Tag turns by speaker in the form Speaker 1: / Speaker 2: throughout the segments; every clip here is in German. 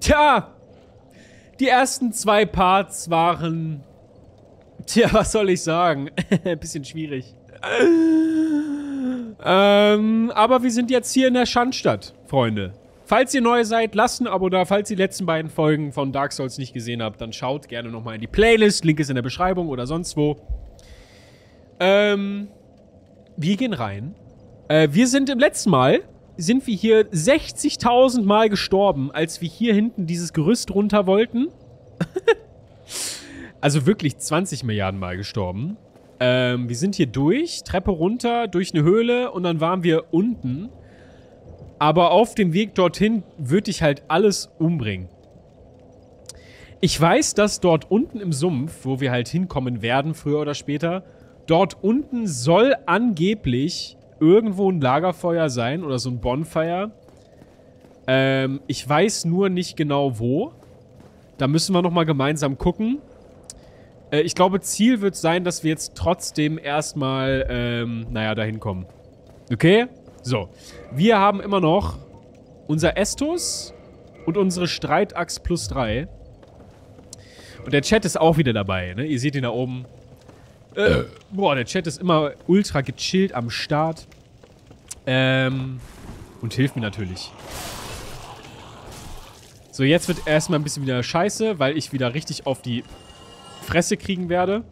Speaker 1: Tja, die ersten 2 Parts waren... Tja, was soll ich sagen? Ein bisschen schwierig. Aber wir sind jetzt hier in der Schandstadt, Freunde. Falls ihr neu seid, lasst ein Abo da. Falls ihr die letzten beiden Folgen von Dark Souls nicht gesehen habt, dann schaut gerne nochmal in die Playlist. Link ist in der Beschreibung oder sonst wo. Wir gehen rein. Wir sind im letzten Mal, sind wir hier 60.000 Mal gestorben, als wir hier hinten dieses Gerüst runter wollten. Also wirklich 20 Milliarden Mal gestorben. Wir sind hier durch, Treppe runter, durch eine Höhle und dann waren wir unten. Aber auf dem Weg dorthin würde ich halt alles umbringen. Ich weiß, dass dort unten im Sumpf, wo wir halt hinkommen werden, früher oder später, dort unten soll angeblich irgendwo ein Lagerfeuer sein oder so ein Bonfire. Ich weiß nur nicht genau wo. Da müssen wir nochmal gemeinsam gucken. Ich glaube, Ziel wird sein, dass wir jetzt trotzdem erstmal, naja, dahin kommen. Okay? So. Wir haben immer noch unser Estus und unsere Streitachs +3. Und der Chat ist auch wieder dabei, ne? Ihr seht ihn da oben. Boah, der Chat ist immer ultra gechillt am Start. Und hilft mir natürlich. So, jetzt wird erstmal ein bisschen wieder scheiße, weil ich wieder richtig auf die Fresse kriegen werde.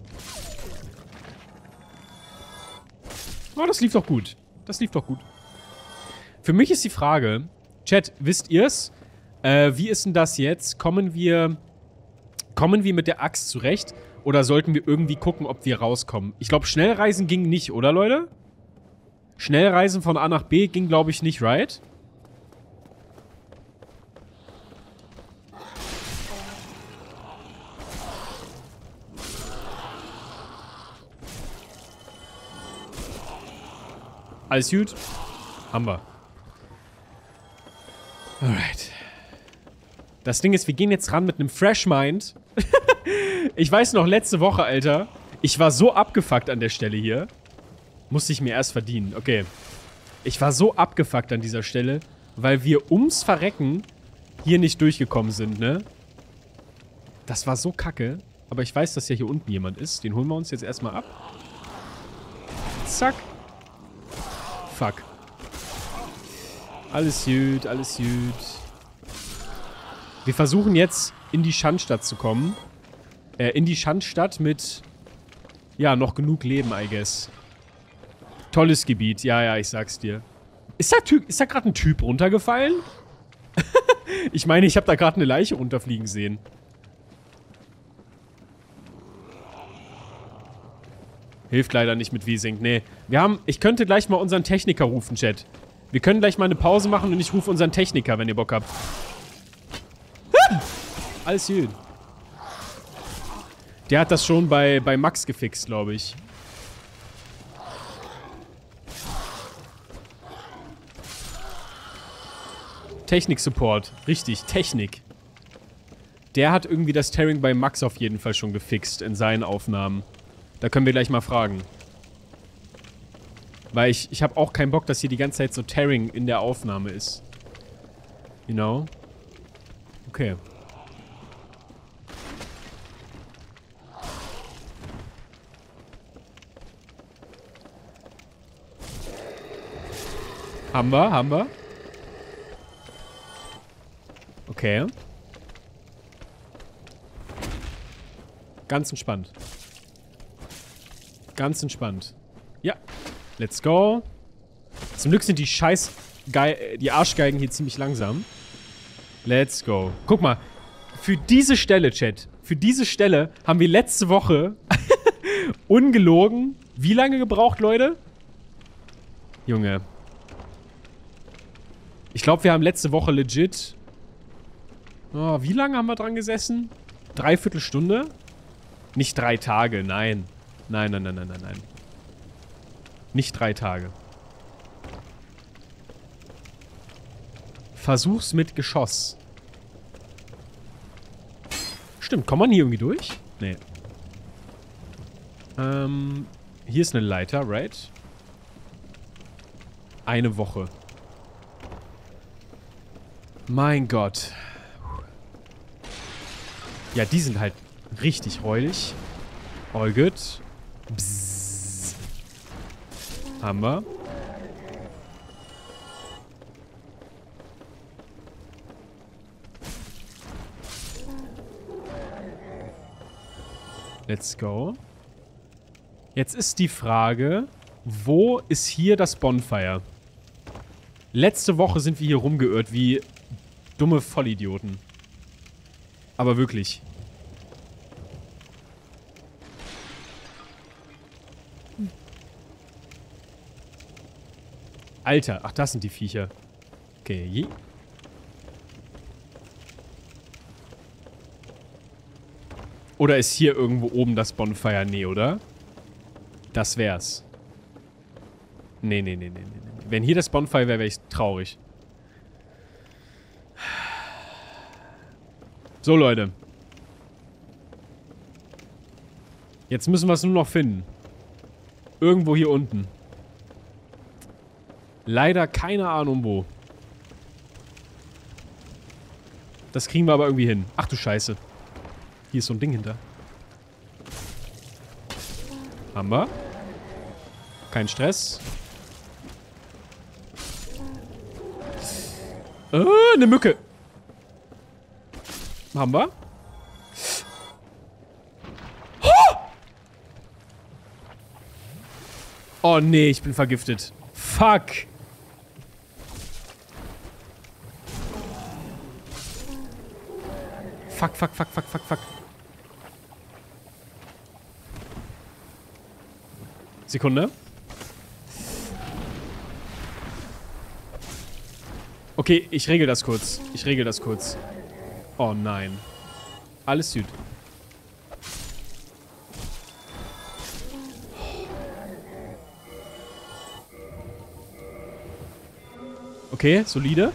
Speaker 1: Oh, das lief doch gut. Das lief doch gut. Für mich ist die Frage, Chat, wisst ihr's? Wie ist denn das jetzt? Kommen wir mit der Axt zurecht? Oder sollten wir irgendwie gucken, ob wir rauskommen? Ich glaube, Schnellreisen ging nicht, oder Leute? Schnellreisen von A nach B ging, glaube ich, nicht, right? Alles gut? Haben wir. Alright. Das Ding ist, wir gehen jetzt ran mit einem Fresh Mind. Ich weiß noch, letzte Woche, Alter, ich war so abgefuckt an der Stelle hier. Musste ich mir erst verdienen. Okay. Ich war so abgefuckt an dieser Stelle, weil wir ums Verrecken hier nicht durchgekommen sind, ne? Das war so kacke. Aber ich weiß, dass ja hier unten jemand ist. Den holen wir uns jetzt erstmal ab. Zack. Fuck. Alles gut, alles gut. Wir versuchen jetzt in die Schandstadt zu kommen. In die Schandstadt mit, ja, noch genug Leben, I guess. Tolles Gebiet, ja, ja, ich sag's dir. Ist da gerade ein Typ runtergefallen? Ich meine, ich habe da gerade eine Leiche runterfliegen sehen. Hilft leider nicht mit V-Sync, nee. Ich könnte gleich mal unseren Techniker rufen, Chat. Wir können gleich mal eine Pause machen und ich rufe unseren Techniker, wenn ihr Bock habt. Alles gut. Der hat das schon bei Max gefixt, glaube ich. Technik-Support. Richtig, Technik. Der hat irgendwie das Tearing bei Max auf jeden Fall schon gefixt in seinen Aufnahmen. Da können wir gleich mal fragen. Weil ich habe auch keinen Bock, dass hier die ganze Zeit so Tearing in der Aufnahme ist. You know? Okay. Haben wir. Okay. Ganz entspannt. Ganz entspannt. Ja. Let's go. Zum Glück sind die Arschgeigen hier ziemlich langsam. Let's go. Guck mal. Für diese Stelle, Chat. Für diese Stelle haben wir letzte Woche ungelogen. Wie lange gebraucht, Leute? Junge. Ich glaube, wir haben letzte Woche legit... Oh, wie lange haben wir dran gesessen? 3/4 Stunde? Nicht 3 Tage, nein. Nein. Nicht 3 Tage. Versuch's mit Geschoss. Stimmt, kommt man hier irgendwie durch? Nee. Hier ist eine Leiter, right? Eine Woche. Mein Gott. Ja, die sind halt richtig räudig. All good. Bzzz. Haben wir. Let's go. Jetzt ist die Frage, wo ist hier das Bonfire? Letzte Woche sind wir hier rumgeirrt wie dumme Vollidioten. Aber wirklich. Alter, ach, das sind die Viecher. Okay. Oder ist hier irgendwo oben das Bonfire? Nee, oder? Das wär's. Nee. Wenn hier das Bonfire wäre, wäre ich traurig. So, Leute. Jetzt müssen wir es nur noch finden. Irgendwo hier unten. Leider keine Ahnung wo. Das kriegen wir aber irgendwie hin. Ach du Scheiße. Hier ist so ein Ding hinter. Haben wir. Kein Stress. Eine Mücke. Haben wir. Oh nee, ich bin vergiftet. Fuck. Fuck. Sekunde. Okay, ich regel das kurz. Oh nein. Alles Süd. Okay, solide.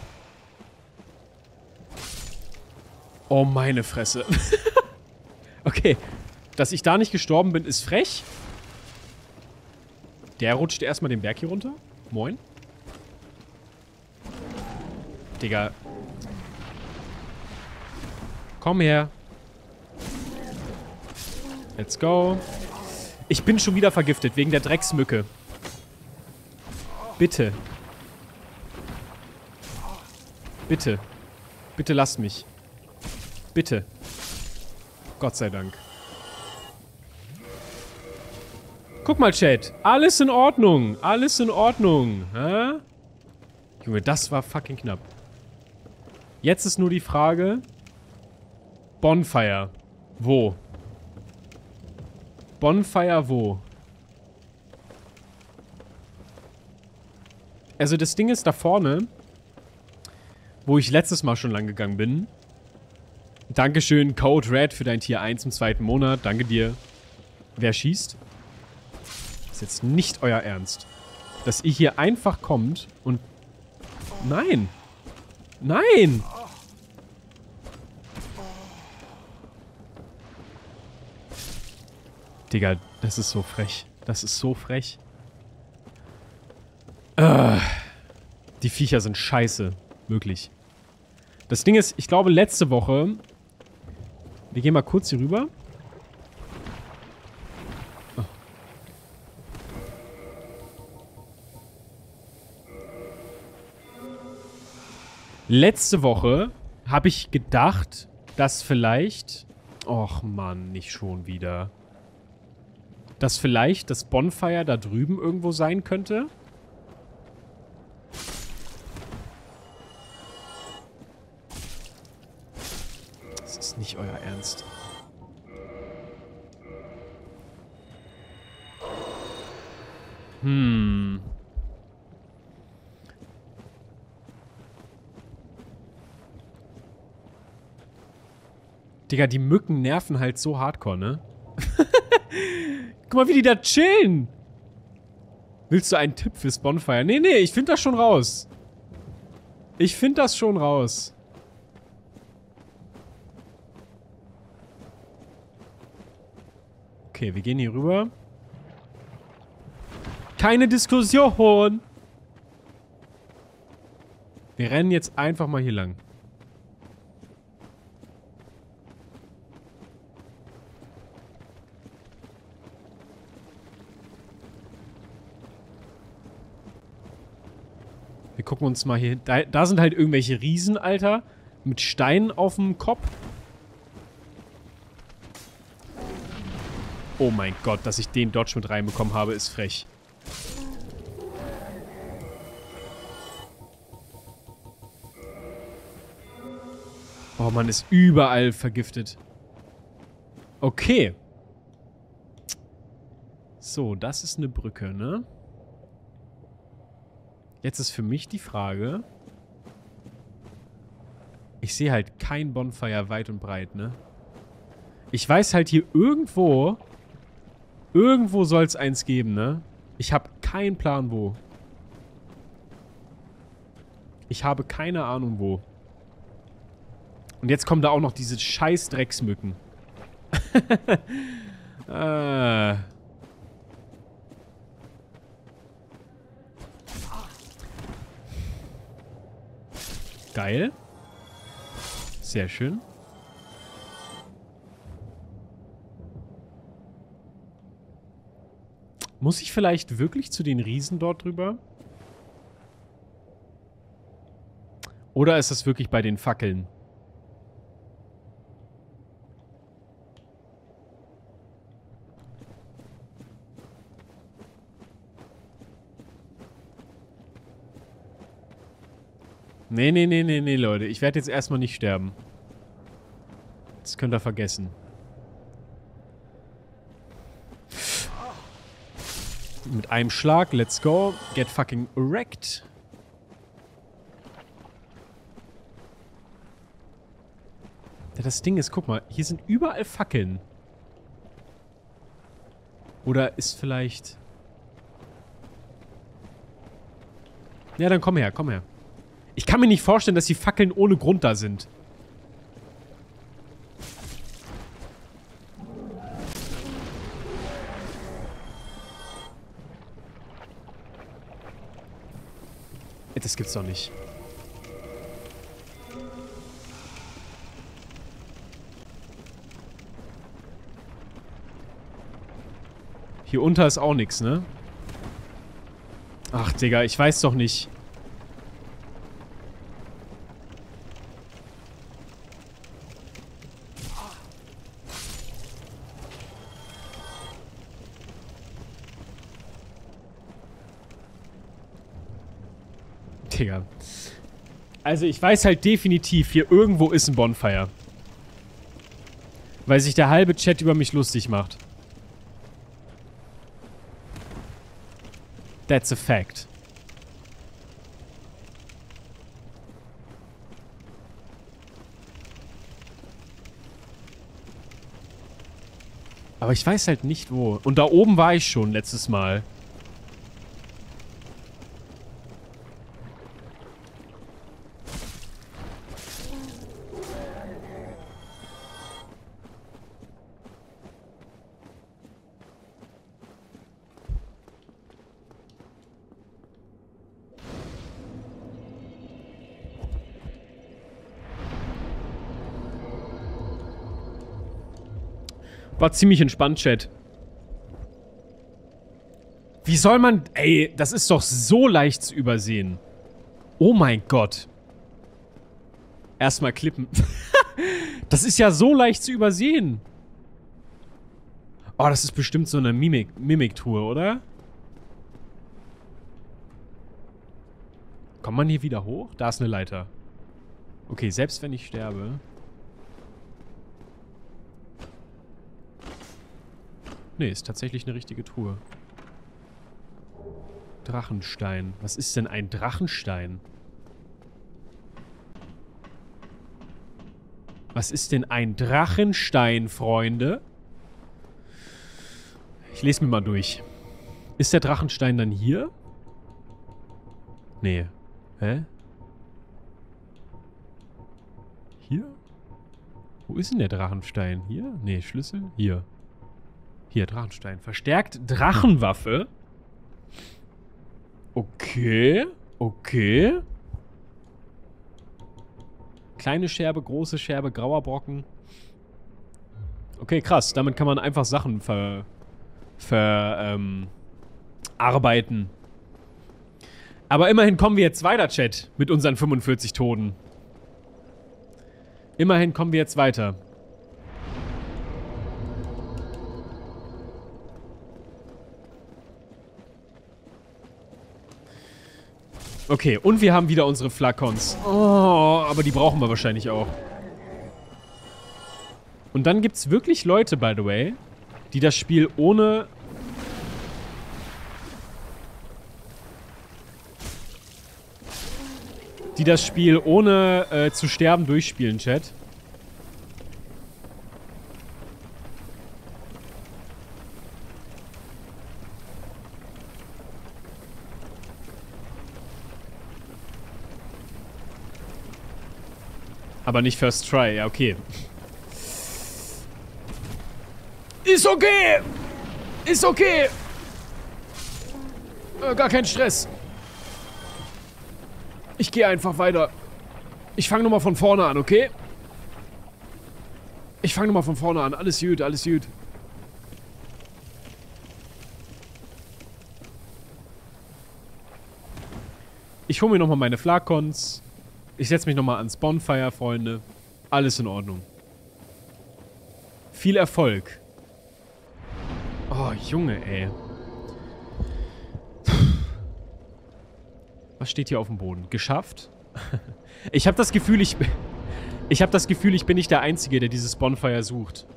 Speaker 1: Oh, meine Fresse. Okay. Dass ich da nicht gestorben bin, ist frech. Der rutscht erstmal den Berg hier runter. Moin. Digga. Komm her. Let's go. Ich bin schon wieder vergiftet, wegen der Drecksmücke. Bitte. Bitte. Bitte lasst mich. Bitte. Gott sei Dank. Guck mal, Chat. Alles in Ordnung. Alles in Ordnung. Hä? Junge, das war fucking knapp. Jetzt ist nur die Frage. Bonfire. Wo? Bonfire wo? Also das Ding ist da vorne, wo ich letztes Mal schon lang gegangen bin. Dankeschön, Code Red, für dein Tier 1 im 2. Monat. Danke dir. Wer schießt? Ist jetzt nicht euer Ernst. Dass ihr hier einfach kommt und... Nein! Nein! Digga, das ist so frech. Das ist so frech. Die Viecher sind scheiße. Wirklich. Das Ding ist, ich glaube letzte Woche... Wir gehen mal kurz hier rüber. Oh. Letzte Woche habe ich gedacht, dass vielleicht... Och Mann, nicht schon wieder. Dass vielleicht das Bonfire da drüben irgendwo sein könnte. Das ist nicht euer Ernst. Digga, die Mücken nerven halt so hardcore, ne? Guck mal, wie die da chillen. Willst du einen Tipp fürs Bonfire? Nee, ich finde das schon raus. Okay, wir gehen hier rüber. Keine Diskussion. Wir rennen jetzt einfach mal hier lang. Wir gucken uns mal hier... Da sind halt irgendwelche Riesen, Alter. Mit Steinen auf dem Kopf. Oh mein Gott, dass ich den Dodge mit reinbekommen habe, ist frech. Oh, man ist überall vergiftet. Okay. So, das ist eine Brücke, ne? Jetzt ist für mich die Frage... Ich sehe halt kein Bonfire weit und breit, ne? Ich weiß halt hier irgendwo... Irgendwo soll es eins geben, ne? Ich habe keinen Plan, wo. Ich habe keine Ahnung, wo. Und jetzt kommen da auch noch diese scheiß Drecksmücken. Geil. Sehr schön. Muss ich vielleicht wirklich zu den Riesen dort drüber? Oder ist das wirklich bei den Fackeln? Nee, Leute. Ich werde jetzt erstmal nicht sterben. Das könnt ihr vergessen. Mit einem Schlag, let's go. Get fucking wrecked. Ja, das Ding ist, guck mal, hier sind überall Fackeln. Oder ist vielleicht... Ja, dann komm her, komm her. Ich kann mir nicht vorstellen, dass die Fackeln ohne Grund da sind. Das gibt's doch nicht. Hier unter ist auch nichts, ne? Ach, Digga, ich weiß doch nicht. Digga. Also ich weiß halt definitiv, hier irgendwo ist ein Bonfire. Weil sich der halbe Chat über mich lustig macht. That's a fact. Aber ich weiß halt nicht wo. Und da oben war ich schon letztes Mal. War ziemlich entspannt, Chat. Wie soll man... Ey, das ist doch so leicht zu übersehen. Oh mein Gott. Erstmal klippen. Das ist ja so leicht zu übersehen. Oh, das ist bestimmt so eine Mimik-Tour, oder? Kommt man hier wieder hoch? Da ist eine Leiter. Okay, selbst wenn ich sterbe... Nee, ist tatsächlich eine richtige Truhe. Drachenstein. Was ist denn ein Drachenstein? Was ist denn ein Drachenstein, Freunde? Ich lese mir mal durch. Ist der Drachenstein dann hier? Nee. Hä? Hier? Wo ist denn der Drachenstein? Hier? Nee, Schlüssel? Hier. Hier, Drachenstein. Verstärkt Drachenwaffe. Okay. Okay. Kleine Scherbe, große Scherbe, grauer Brocken. Okay, krass. Damit kann man einfach Sachen arbeiten. Aber immerhin kommen wir jetzt weiter, Chat. Mit unseren 45 Toten. Immerhin kommen wir jetzt weiter. Okay, und wir haben wieder unsere Flakons. Oh, aber die brauchen wir wahrscheinlich auch. Und dann gibt's wirklich Leute, by the way, die das Spiel ohne... Die das Spiel ohne zu sterben durchspielen, Chat. Aber nicht First Try, ja, okay. Ist okay! Ist okay! Gar kein Stress. Ich gehe einfach weiter. Ich fange nochmal von vorne an, okay? Ich fange nochmal von vorne an. Alles gut, alles gut. Ich hole mir nochmal meine Flakons. Ich setze mich nochmal ans Bonfire, Freunde. Alles in Ordnung. Viel Erfolg. Oh, Junge, ey. Was steht hier auf dem Boden? Geschafft? Ich habe das Gefühl, ich bin nicht der Einzige, der dieses Bonfire sucht.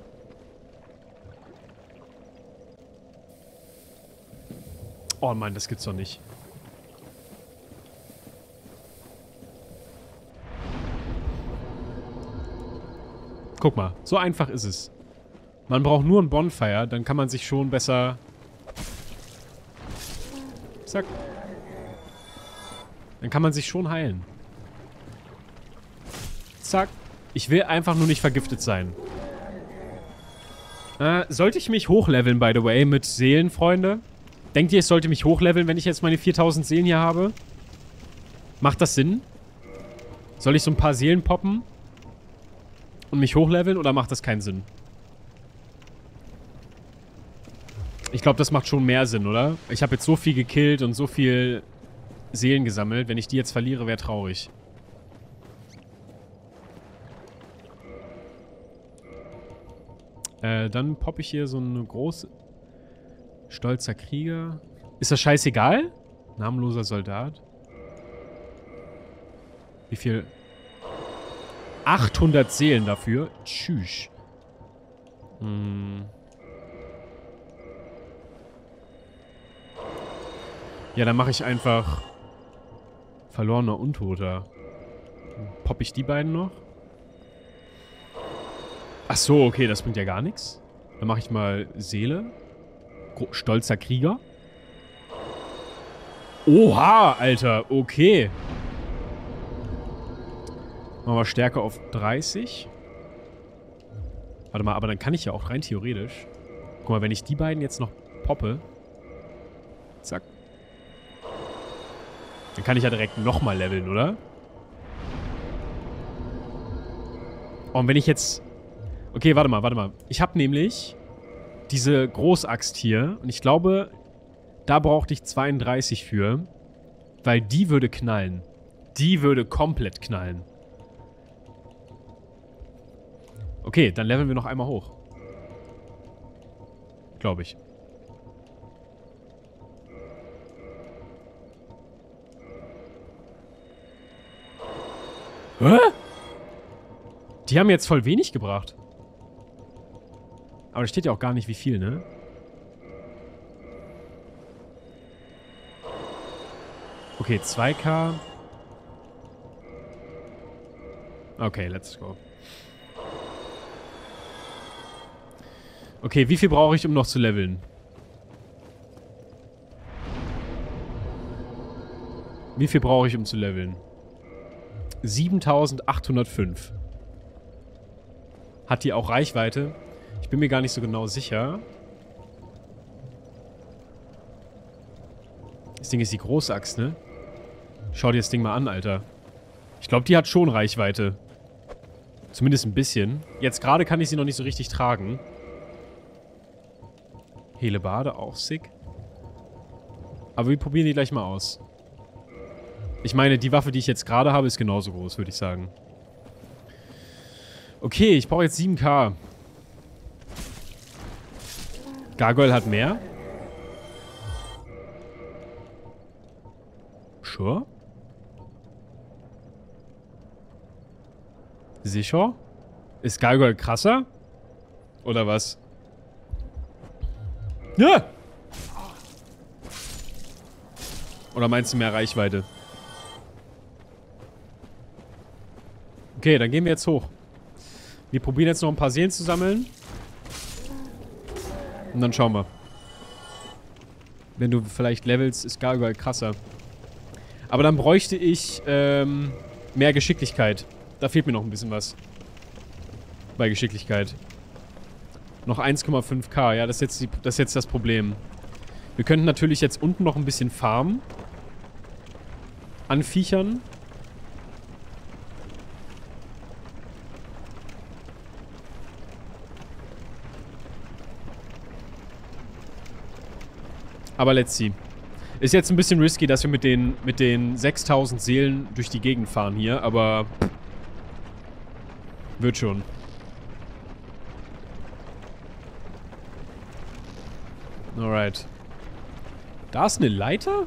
Speaker 1: Oh Mann, das gibt's doch nicht. Guck mal, so einfach ist es. Man braucht nur ein Bonfire, dann kann man sich schon besser... Zack. Dann kann man sich schon heilen. Zack. Ich will einfach nur nicht vergiftet sein. Sollte ich mich hochleveln, by the way, mit Seelen, Freunde? Denkt ihr, ich sollte mich hochleveln, wenn ich jetzt meine 4000 Seelen hier habe? Macht das Sinn? Soll ich so ein paar Seelen poppen? Und mich hochleveln, oder macht das keinen Sinn? Ich glaube, das macht schon mehr Sinn, oder? Ich habe jetzt so viel gekillt und so viel Seelen gesammelt. Wenn ich die jetzt verliere, wäre traurig. Dann poppe ich hier so eine große... Stolzer Krieger. Ist das scheißegal? Namenloser Soldat. Wie viel... 800 Seelen dafür. Tschüss. Ja, dann mache ich einfach verlorener Untoter. Popp ich die beiden noch? Ach so, okay, das bringt ja gar nichts. Dann mache ich mal Seele. Stolzer Krieger. Oha, Alter, okay. Machen wir Stärke auf 30. Warte mal, aber dann kann ich ja auch rein theoretisch... Guck mal, wenn ich die beiden jetzt noch poppe... Zack. Dann kann ich ja direkt nochmal leveln, oder? Oh, und wenn ich jetzt... Okay, warte mal. Ich habe nämlich diese Großaxt hier. Und ich glaube, da brauchte ich 32 für. Weil die würde knallen. Die würde komplett knallen. Okay, dann leveln wir noch einmal hoch. Glaube ich. Hä? Die haben jetzt voll wenig gebracht. Aber da steht ja auch gar nicht, wie viel, ne? Okay, 2K. Okay, let's go. Okay, wie viel brauche ich, um noch zu leveln? Wie viel brauche ich, um zu leveln? 7805. Hat die auch Reichweite? Ich bin mir gar nicht so genau sicher. Das Ding ist die Großaxt, ne? Schau dir das Ding mal an, Alter. Ich glaube, die hat schon Reichweite. Zumindest ein bisschen. Jetzt gerade kann ich sie noch nicht so richtig tragen. Helebade, auch sick. Aber wir probieren die gleich mal aus. Ich meine, die Waffe, die ich jetzt gerade habe, ist genauso groß, würde ich sagen. Okay, ich brauche jetzt 7k. Gargoyle hat mehr? Sure? Sicher? Ist Gargoyle krasser? Oder was? Ja! Oder meinst du mehr Reichweite? Okay, dann gehen wir jetzt hoch. Wir probieren jetzt noch ein paar Seelen zu sammeln. Und dann schauen wir. Wenn du vielleicht levelst, ist Gargoyle krasser. Aber dann bräuchte ich mehr Geschicklichkeit. Da fehlt mir noch ein bisschen was. Bei Geschicklichkeit. Noch 1,5k. Ja, das ist jetzt das Problem. Wir könnten natürlich jetzt unten noch ein bisschen farmen. An Viechern. Aber let's see. Ist jetzt ein bisschen risky, dass wir mit den 6000 Seelen durch die Gegend fahren hier, aber wird schon. Alright. Da ist eine Leiter?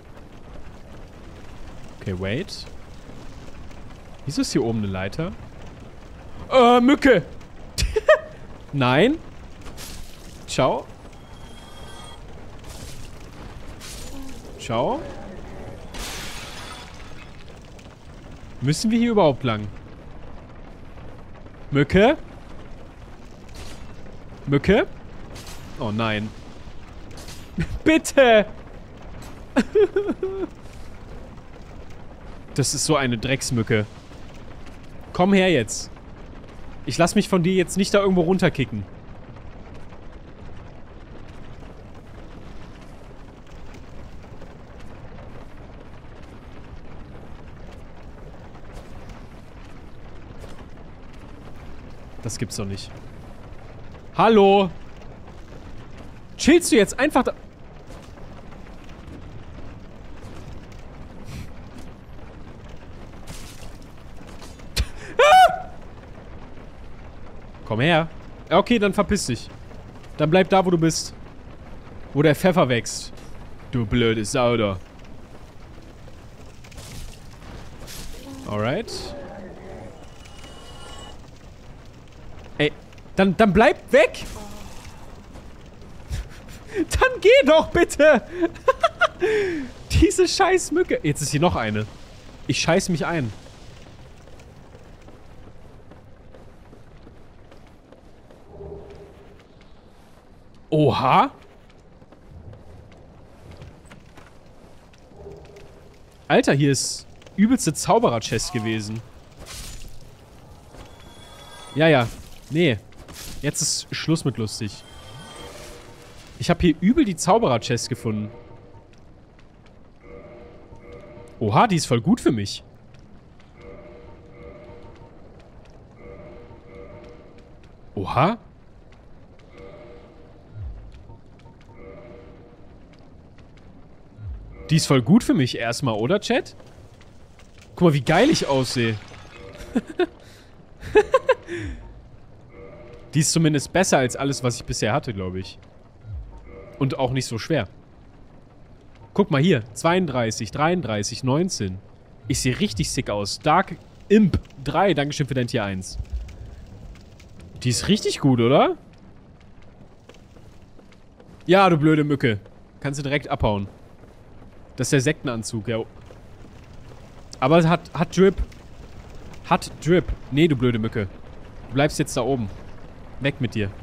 Speaker 1: Okay, wait. Wieso ist hier oben eine Leiter? Mücke! Nein. Ciao. Ciao. Müssen wir hier überhaupt lang? Mücke? Mücke? Oh nein. Bitte! Das ist so eine Drecksmücke. Komm her jetzt. Ich lass mich von dir jetzt nicht da irgendwo runterkicken. Das gibt's doch nicht. Hallo? Chillst du jetzt einfach da... Komm her. Okay, dann verpiss dich. Dann bleib da, wo du bist. Wo der Pfeffer wächst. Du blöde Sau da. Alright. Ey, dann bleib weg! Dann geh doch, bitte! Diese scheiß Mücke. Jetzt ist hier noch eine. Ich scheiß mich ein. Oha! Alter, hier ist übelste Zauberer-Chest gewesen. Ja, ja. Nee. Jetzt ist Schluss mit lustig. Ich habe hier übel die Zauberer-Chest gefunden. Oha, die ist voll gut für mich. Oha. Die ist voll gut für mich erstmal, oder, Chat? Guck mal, wie geil ich aussehe. Die ist zumindest besser als alles, was ich bisher hatte, glaube ich. Und auch nicht so schwer. Guck mal hier. 32, 33, 19. Ich sehe richtig sick aus. Dark Imp 3. Dankeschön für dein Tier 1. Die ist richtig gut, oder? Ja, du blöde Mücke. Kannst du direkt abhauen. Das ist der Sektenanzug, ja. Aber es hat Drip. Hat Drip. Nee, du blöde Mücke. Du bleibst jetzt da oben. Weg mit dir.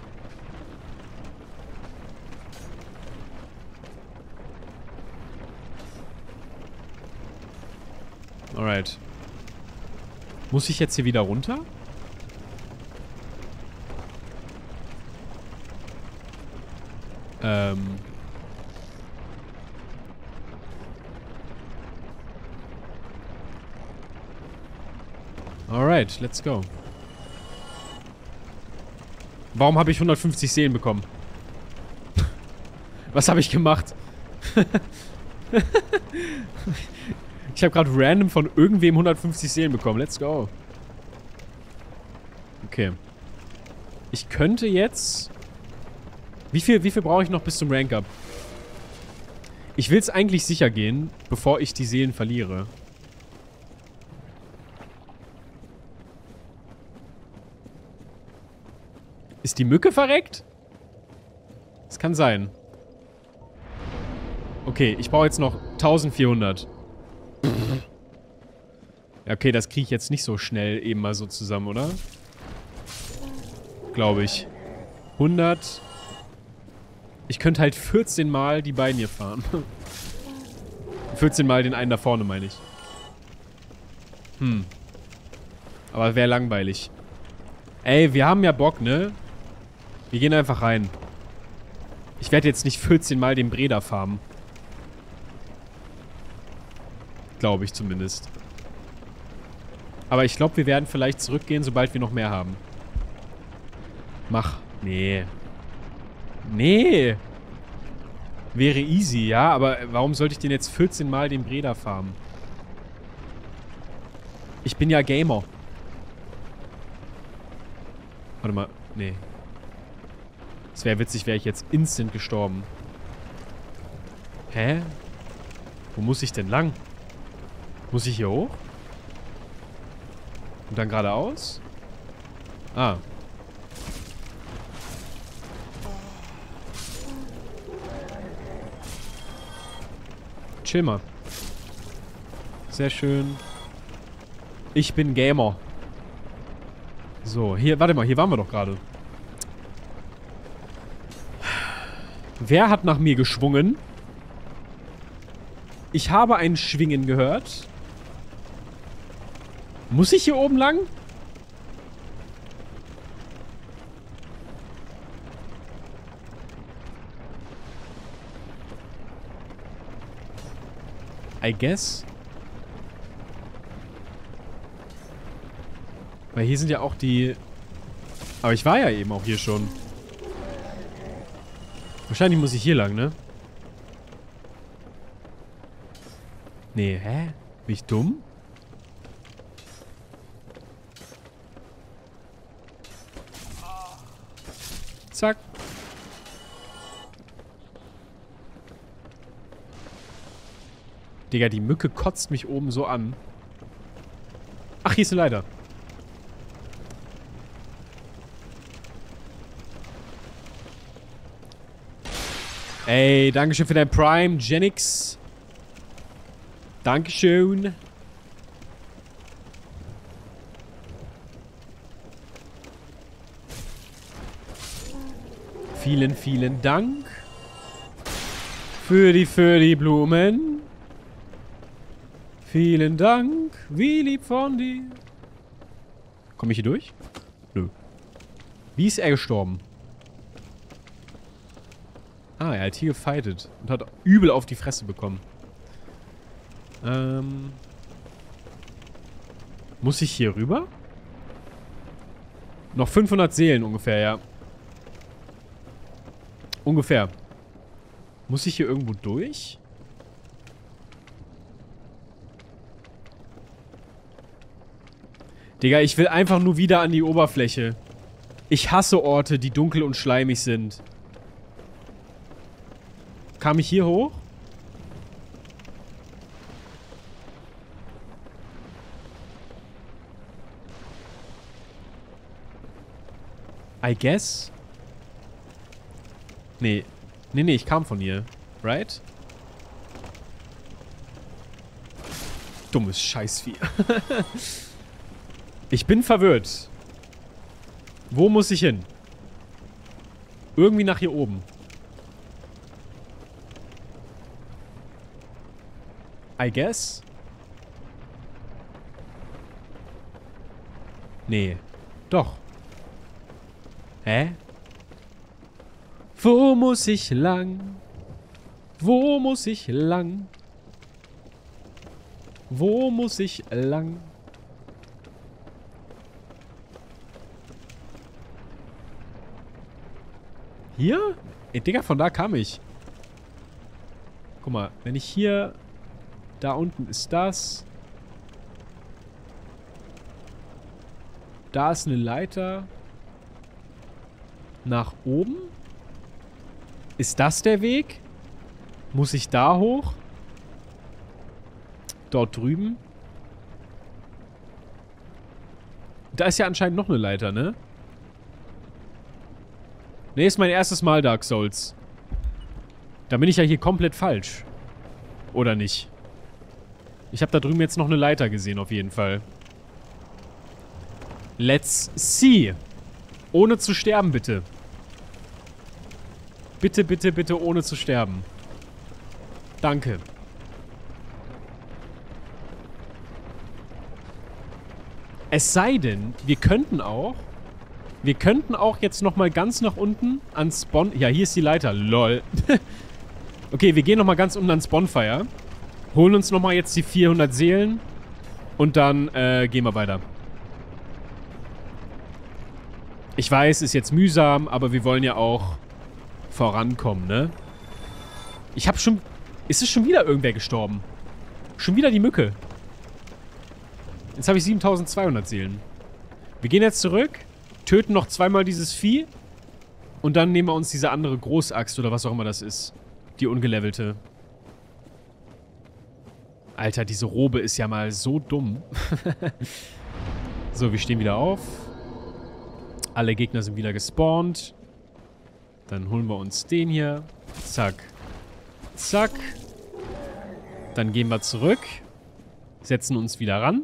Speaker 1: Alright. Muss ich jetzt hier wieder runter? Alright, let's go. Warum habe ich 150 Seelen bekommen? Was habe ich gemacht? Ich habe gerade random von irgendwem 150 Seelen bekommen. Let's go. Okay. Ich könnte jetzt... Wie viel brauche ich noch bis zum Rank-Up? Ich will es eigentlich sicher gehen, bevor ich die Seelen verliere. Ist die Mücke verreckt? Das kann sein. Okay, ich brauche jetzt noch 1400. Ja, okay, das kriege ich jetzt nicht so schnell eben mal so zusammen, oder? Glaube ich. 100. Ich könnte halt 14 Mal die beiden hier fahren. 14 Mal den einen da vorne, meine ich. Aber wäre langweilig. Ey, wir haben ja Bock, ne? Wir gehen einfach rein. Ich werde jetzt nicht 14 Mal den Breda farmen. Glaube ich zumindest. Aber ich glaube, wir werden vielleicht zurückgehen, sobald wir noch mehr haben. Mach. Nee. Nee. Wäre easy, ja, aber warum sollte ich denn jetzt 14 Mal den Breda farmen? Ich bin ja Gamer. Warte mal. Nee. Es wäre witzig, wäre ich jetzt instant gestorben. Hä? Wo muss ich denn lang? Muss ich hier hoch? Und dann geradeaus? Ah. Chill mal. Sehr schön. Ich bin Gamer. So, hier, warte mal, hier waren wir doch gerade. Wer hat nach mir geschwungen? Ich habe ein Schwingen gehört. Muss ich hier oben lang? I guess. Weil hier sind ja auch die... Aber ich war ja eben auch hier schon. Wahrscheinlich muss ich hier lang, ne? Nee, hä? Bin ich dumm? Zack. Digga, die Mücke kotzt mich oben so an. Ach, hier ist eine Leiter. Ey, dankeschön für dein Prime, Genix. Dankeschön. Vielen, vielen Dank. Für die Blumen. Vielen Dank. Wie lieb von dir. Komme ich hier durch? Nö. Wie ist er gestorben? Ah, er hat hier gefightet. Und hat übel auf die Fresse bekommen. Muss ich hier rüber? Noch 500 Seelen ungefähr, ja. Ungefähr. Muss ich hier irgendwo durch? Digga, ich will einfach nur wieder an die Oberfläche. Ich hasse Orte, die dunkel und schleimig sind. Kam ich hier hoch? I guess? Nee. Nee, ich kam von hier. Right? Dummes Scheißvieh. Ich bin verwirrt. Wo muss ich hin? Irgendwie nach hier oben. I guess? Nee. Doch. Hä? Wo muss ich lang? Wo muss ich lang? Wo muss ich lang? Hier? Ey, Digga, von da kam ich. Guck mal, wenn ich hier Da unten ist das. Da ist eine Leiter. Nach oben? Ist das der Weg? Muss ich da hoch? Dort drüben? Da ist ja anscheinend noch eine Leiter, ne? Ne, ist mein erstes Mal Dark Souls. Da bin ich ja hier komplett falsch. Oder nicht? Ich habe da drüben jetzt noch eine Leiter gesehen, auf jeden Fall. Let's see. Ohne zu sterben, bitte. Bitte, bitte, bitte, ohne zu sterben. Danke. Es sei denn, wir könnten auch jetzt nochmal ganz nach unten ans Spawn... Ja, hier ist die Leiter. Lol. Okay, wir gehen nochmal ganz unten ans Bonfire. Holen uns nochmal jetzt die 400 Seelen. Und dann gehen wir weiter. Ich weiß, ist jetzt mühsam, aber wir wollen ja auch vorankommen, ne? Ich hab schon... Ist es schon wieder irgendwer gestorben? Schon wieder die Mücke. Jetzt habe ich 7200 Seelen. Wir gehen jetzt zurück, töten noch zweimal dieses Vieh und dann nehmen wir uns diese andere Großaxt oder was auch immer das ist. Die ungelevelte. Alter, diese Robe ist ja mal so dumm. So, wir stehen wieder auf. Alle Gegner sind wieder gespawnt. Dann holen wir uns den hier. Zack. Zack. Dann gehen wir zurück. Setzen uns wieder ran.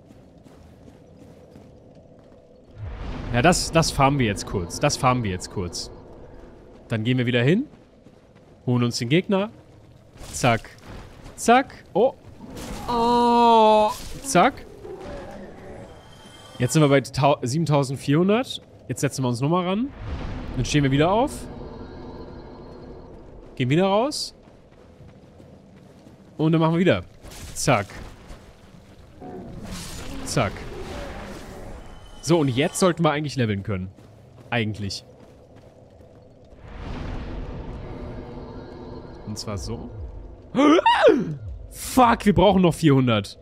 Speaker 1: Ja, das farmen wir jetzt kurz. Das farmen wir jetzt kurz. Dann gehen wir wieder hin. Holen uns den Gegner. Zack. Zack. Oh. Oh. Zack. Jetzt sind wir bei 7400. Jetzt setzen wir uns nochmal ran. Dann stehen wir wieder auf. Gehen wieder raus. Und dann machen wir wieder. Zack. Zack. So, und jetzt sollten wir eigentlich leveln können. Eigentlich. Und zwar so. Fuck, wir brauchen noch 400.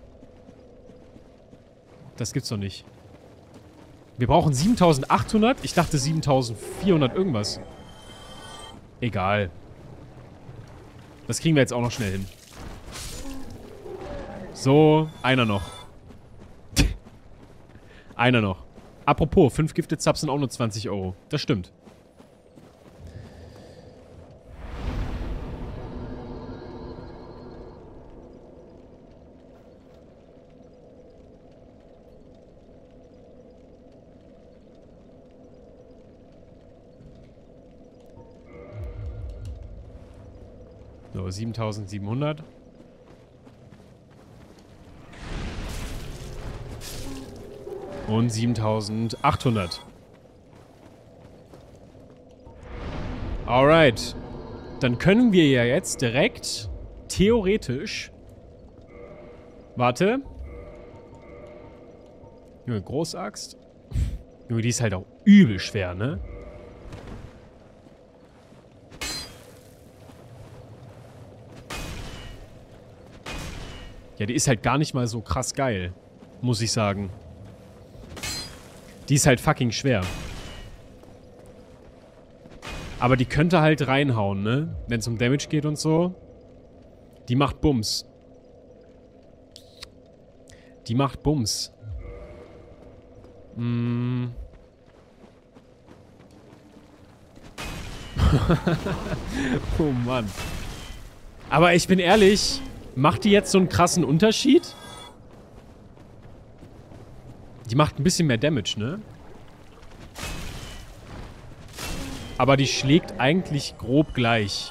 Speaker 1: Das gibt's doch nicht. Wir brauchen 7800? Ich dachte 7400 irgendwas. Egal. Das kriegen wir jetzt auch noch schnell hin. So, einer noch. Einer noch. Apropos, 5 Gifted Subs sind auch nur 20 Euro. Das stimmt. So, 7700. Und 7800. Alright. Dann können wir ja jetzt direkt, theoretisch... Warte. Junge, Großaxt. Junge, die ist halt auch übel schwer, ne? Ja, die ist halt gar nicht mal so krass geil. Muss ich sagen. Die ist halt fucking schwer. Aber die könnte halt reinhauen, ne? Wenn es um Damage geht und so. Die macht Bums. Die macht Bums. Mm. Oh Mann. Aber ich bin ehrlich, macht die jetzt so einen krassen Unterschied? Die macht ein bisschen mehr Damage, ne? Aber die schlägt eigentlich grob gleich.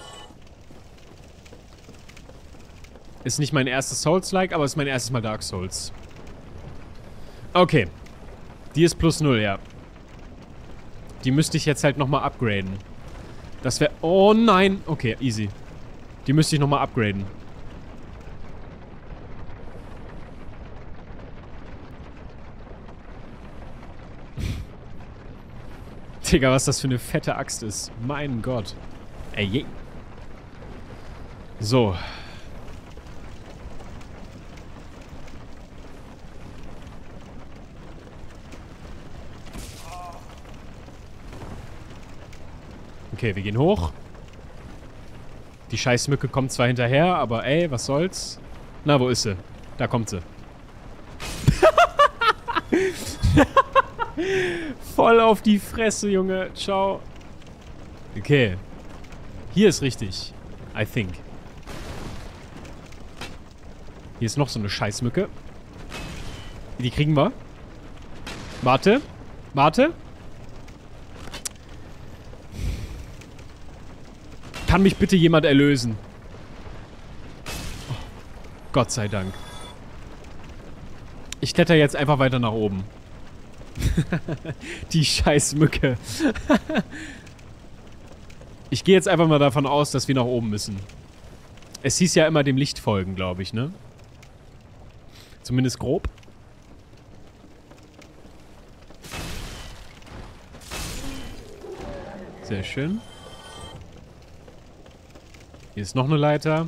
Speaker 1: Ist nicht mein erstes Souls-like, aber ist mein erstes Mal Dark Souls. Okay. Die ist plus 0, ja. Die müsste ich jetzt halt nochmal upgraden. Das wäre... Oh nein! Okay, easy. Die müsste ich nochmal upgraden. Digga, was das für eine fette Axt ist. Mein Gott. Ey, je. So. Okay, wir gehen hoch. Die Scheißmücke kommt zwar hinterher, aber ey, was soll's? Na, wo ist sie? Da kommt sie. Voll auf die Fresse, Junge. Ciao. Okay. Hier ist richtig. I think. Hier ist noch so eine Scheißmücke. Die kriegen wir. Warte. Warte. Kann mich bitte jemand erlösen? Oh, Gott sei Dank. Ich kletter jetzt einfach weiter nach oben. Die Scheißmücke. Ich gehe jetzt einfach mal davon aus, dass wir nach oben müssen. Es hieß ja immer dem Licht folgen, glaube ich, ne? Zumindest grob. Sehr schön. Hier ist noch eine Leiter.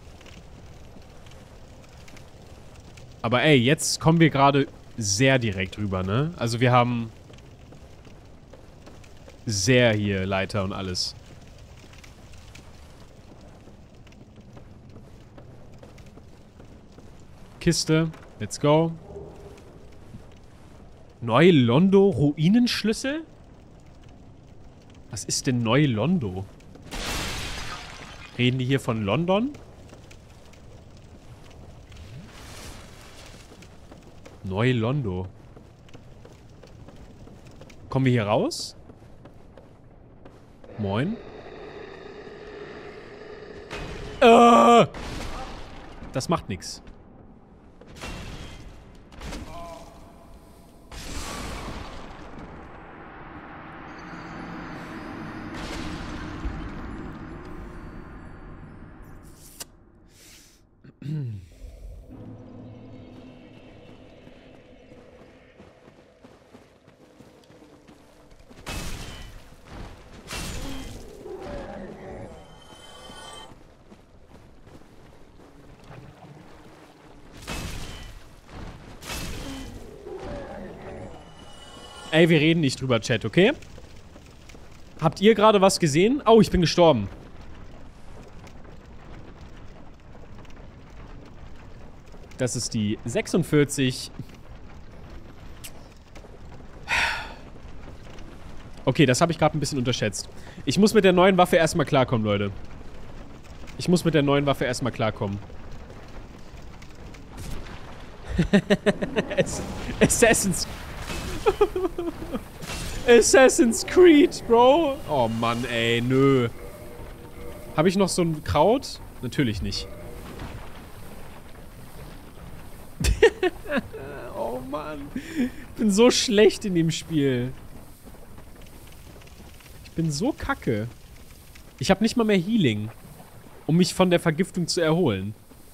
Speaker 1: Aber ey, jetzt kommen wir gerade sehr direkt rüber, ne? Also wir haben sehr hier Leiter und alles. Kiste. Let's go. Neu-Londo Ruinenschlüssel? Was ist denn Neu-Londo? Reden die hier von London? Neu-Londo. Kommen wir hier raus? Moin. Das macht nichts. Ey, wir reden nicht drüber, Chat, okay? Habt ihr gerade was gesehen? Oh, ich bin gestorben. Das ist die 46. Okay, das habe ich gerade ein bisschen unterschätzt. Ich muss mit der neuen Waffe erstmal klarkommen, Leute. Ich muss mit der neuen Waffe erstmal klarkommen. Assassin's Creed, Bro. Oh Mann, ey, nö. Habe ich noch so ein Kraut? Natürlich nicht. Oh Mann. Ich bin so schlecht in dem Spiel. Ich bin so kacke. Ich habe nicht mal mehr Healing, um mich von der Vergiftung zu erholen.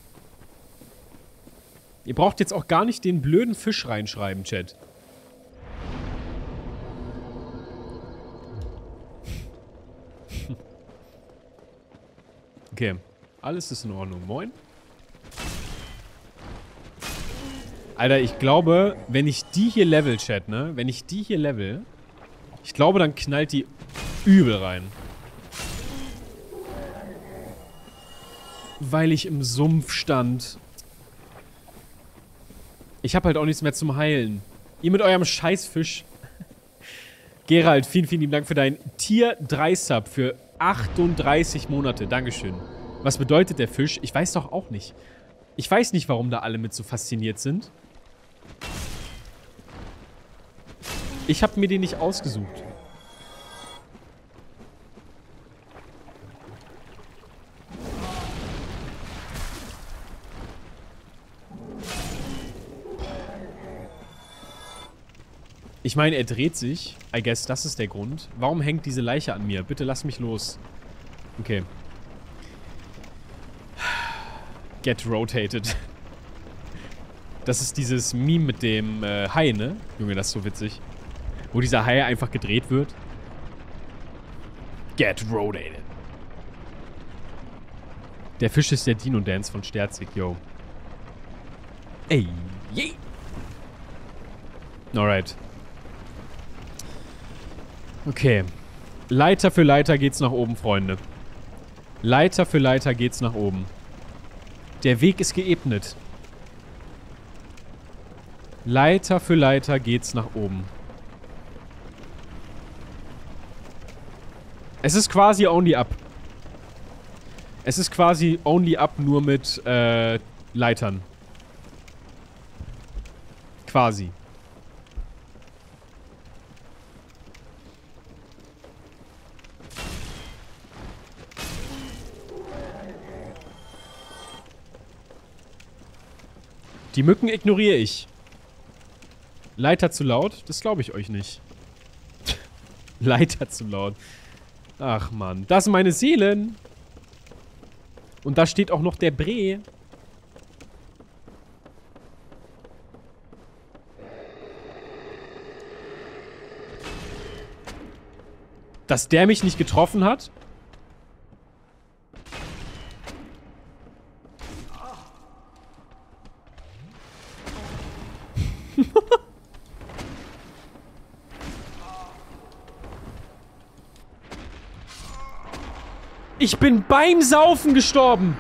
Speaker 1: Ihr braucht jetzt auch gar nicht den blöden Fisch reinschreiben, Chat. Okay. Alles ist in Ordnung. Moin. Alter, ich glaube, wenn ich die hier level, Chat, ne? Wenn ich die hier level, ich glaube, dann knallt die übel rein. Weil ich im Sumpf stand. Ich habe halt auch nichts mehr zum Heilen. Ihr mit eurem Scheißfisch. Gerald, vielen, vielen lieben Dank für deinen Tier 3 Sub für 38 Monate. Dankeschön. Was bedeutet der Fisch? Ich weiß doch auch nicht. Ich weiß nicht, warum da alle mit so fasziniert sind. Ich habe mir den nicht ausgesucht. Ich meine, er dreht sich. I guess, das ist der Grund. Warum hängt diese Leiche an mir? Bitte lass mich los. Okay. Get rotated. Das ist dieses Meme mit dem Hai, ne? Junge, das ist so witzig. Wo dieser Hai einfach gedreht wird. Get rotated. Der Fisch ist der Dino-Dance von Sterzig, yo. Ey, yay. Alright. Okay. Leiter für Leiter geht's nach oben, Freunde. Leiter für Leiter geht's nach oben. Der Weg ist geebnet. Leiter für Leiter geht's nach oben. Es ist quasi only up. Es ist quasi only up, nur mit Leitern. Quasi. Die Mücken ignoriere ich. Leiter zu laut? Das glaube ich euch nicht. Leiter zu laut. Ach Mann. Das sind meine Seelen. Und da steht auch noch der Bre. Dass der mich nicht getroffen hat? Ich bin beim Saufen gestorben.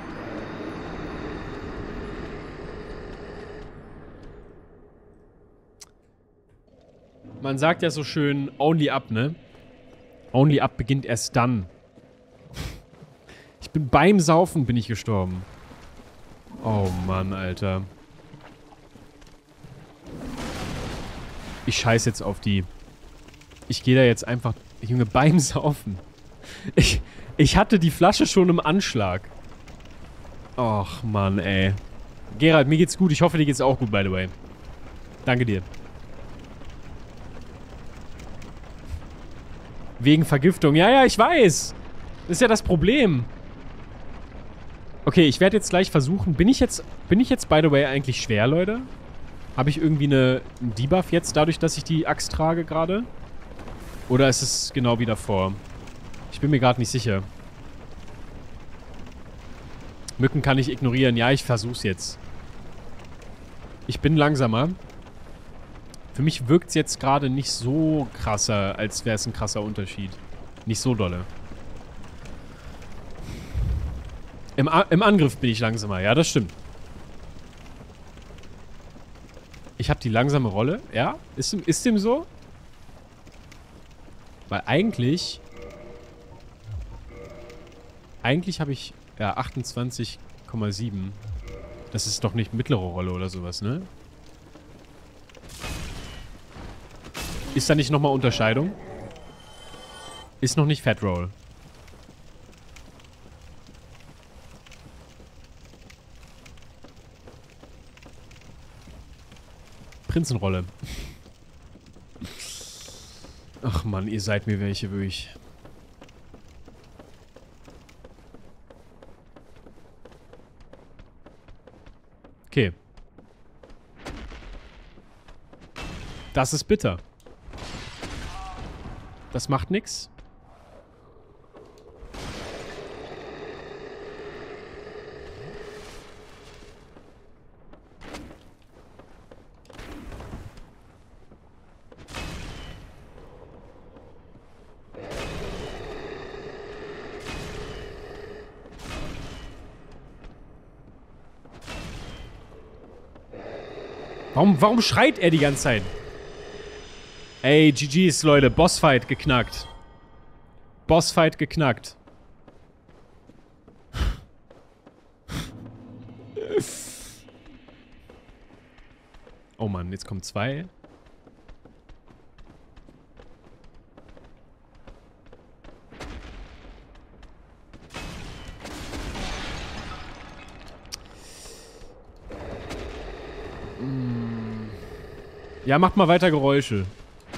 Speaker 1: Man sagt ja so schön, only up, ne? Only up beginnt erst dann. Ich bin beim Saufen bin ich gestorben. Oh Mann, Alter. Ich scheiß jetzt auf die. Ich gehe da jetzt einfach... Junge, beim Saufen. Ich hatte die Flasche schon im Anschlag. Och, Mann, ey. Gerald, mir geht's gut. Ich hoffe, dir geht's auch gut, by the way. Danke dir. Wegen Vergiftung. Ja, ich weiß. Das ist ja das Problem. Okay, ich werde jetzt gleich versuchen. Bin ich jetzt, by the way, eigentlich schwer, Leute? Habe ich irgendwie einen Debuff jetzt, dadurch, dass ich die Axt trage gerade? Oder ist es genau wie davor? Ich bin mir gerade nicht sicher. Mücken kann ich ignorieren. Ja, ich versuch's jetzt. Ich bin langsamer. Für mich wirkt's jetzt gerade nicht so krasser, als wäre es ein krasser Unterschied. Nicht so dolle. Im Angriff bin ich langsamer. Ja, das stimmt. Ich habe die langsame Rolle. Ja? Ist dem so? Weil eigentlich... Eigentlich habe ich... Ja, 28,7. Das ist doch nicht mittlere Rolle oder sowas, ne? Ist da nicht nochmal Unterscheidung? Ist noch nicht Fat Roll. Prinzenrolle. Ach Mann, ihr seid mir welche, wirklich. Okay. Das ist bitter. Das macht nix. Warum schreit er die ganze Zeit? Ey, GG's, Leute. Bossfight geknackt. Bossfight geknackt. Oh Mann, jetzt kommen 2. Ja, macht mal weiter Geräusche.